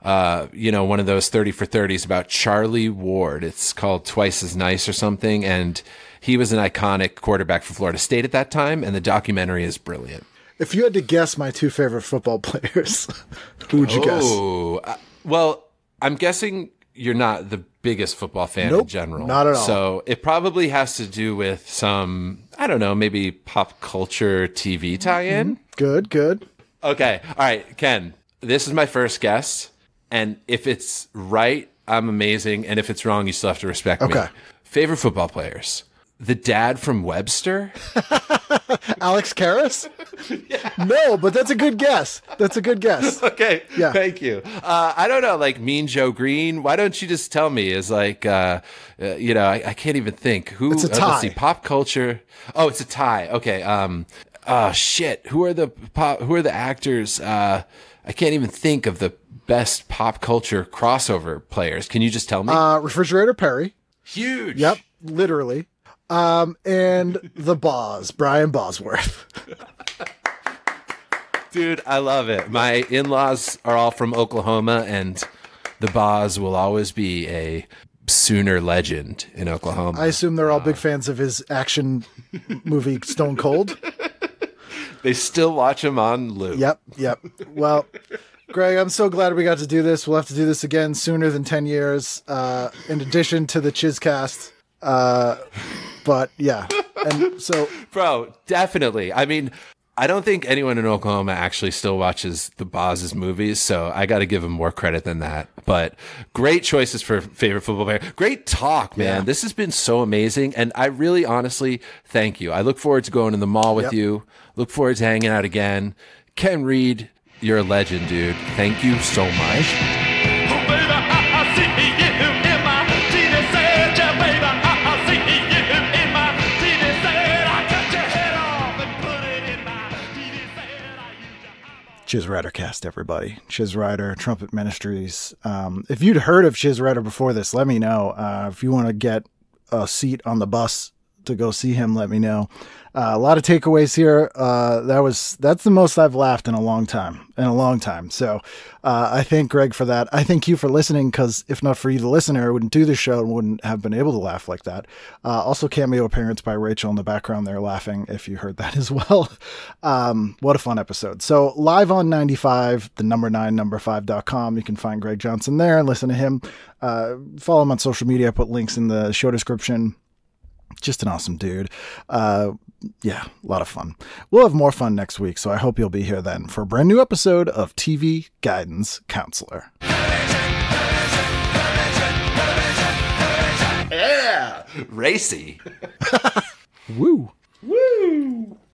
uh, you know, one of those thirty for thirties about Charlie Ward. It's called Twice as Nice or something. And he was an iconic quarterback for Florida State at that time. And the documentary is brilliant. If you had to guess my two favorite football players, who would you guess? Oh, uh, well, I'm guessing you're not the biggest football fan Nope, in general. not at all. So it probably has to do with some, I don't know, maybe pop culture T V tie-in. Mm-hmm. Good, good. Okay. All right, Ken, this is my first guess. And if it's right, I'm amazing. And if it's wrong, you still have to respect me. Okay. Favorite football players. The dad from Webster? Alex Karras? Yeah. No, but that's a good guess. That's a good guess. Okay. Yeah. Thank you. Uh, I don't know, like Mean Joe Green. Why don't you just tell me? Is like, uh, uh, you know, I, I can't even think. Who? It's a uh, tie. let's see. Pop culture. Oh, it's a tie. Okay. Um. Oh shit. Who are the pop? Who are the actors? Uh, I can't even think of the best pop culture crossover players. Can you just tell me? Uh, Refrigerator Perry. Huge. Yep, literally. Um, and the Boz, Brian Bosworth. Dude, I love it. My in-laws are all from Oklahoma, and the Boz will always be a Sooner legend in Oklahoma. I assume they're all big fans of his action movie Stone Cold. They still watch him on loop. Yep, yep. Well, Greg, I'm so glad we got to do this. We'll have to do this again sooner than ten years, uh, in addition to the Chizcast. Uh, but yeah, and so, Bro, definitely. I mean, I don't think anyone in Oklahoma actually still watches the Boz's movies, so I got to give him more credit than that. But great choices for favorite football player. Great talk, man. Yeah. This has been so amazing, and I really, honestly, thank you. I look forward to going to the mall with Yep. you. Look forward to hanging out again. Ken Reed, you're a legend, dude. Thank you so much. Chiz Rider cast, everybody. Chiz Rider, Trumpet Ministries. Um, if you'd heard of Chiz Rider before this, let me know. Uh, if you want to get a seat on the bus to go see him, let me know. Uh, a lot of takeaways here. Uh, that was that's the most I've laughed in a long time, in a long time. So uh, I thank Greg for that. I thank you for listening, because if not for you, the listener, I wouldn't do this show and wouldn't have been able to laugh like that. Uh, also, cameo appearance by Rachel in the background there laughing, if you heard that as well. Um, what a fun episode. So live on ninety-five, the number nine, number five dot com. You can find Greg Johnson there and listen to him. Uh, follow him on social media. I put links in the show description. Just an awesome dude. Uh, yeah, a lot of fun. We'll have more fun next week, so I hope you'll be here then for a brand new episode of T V Guidance Counselor. Yeah! Racy. Woo! Woo!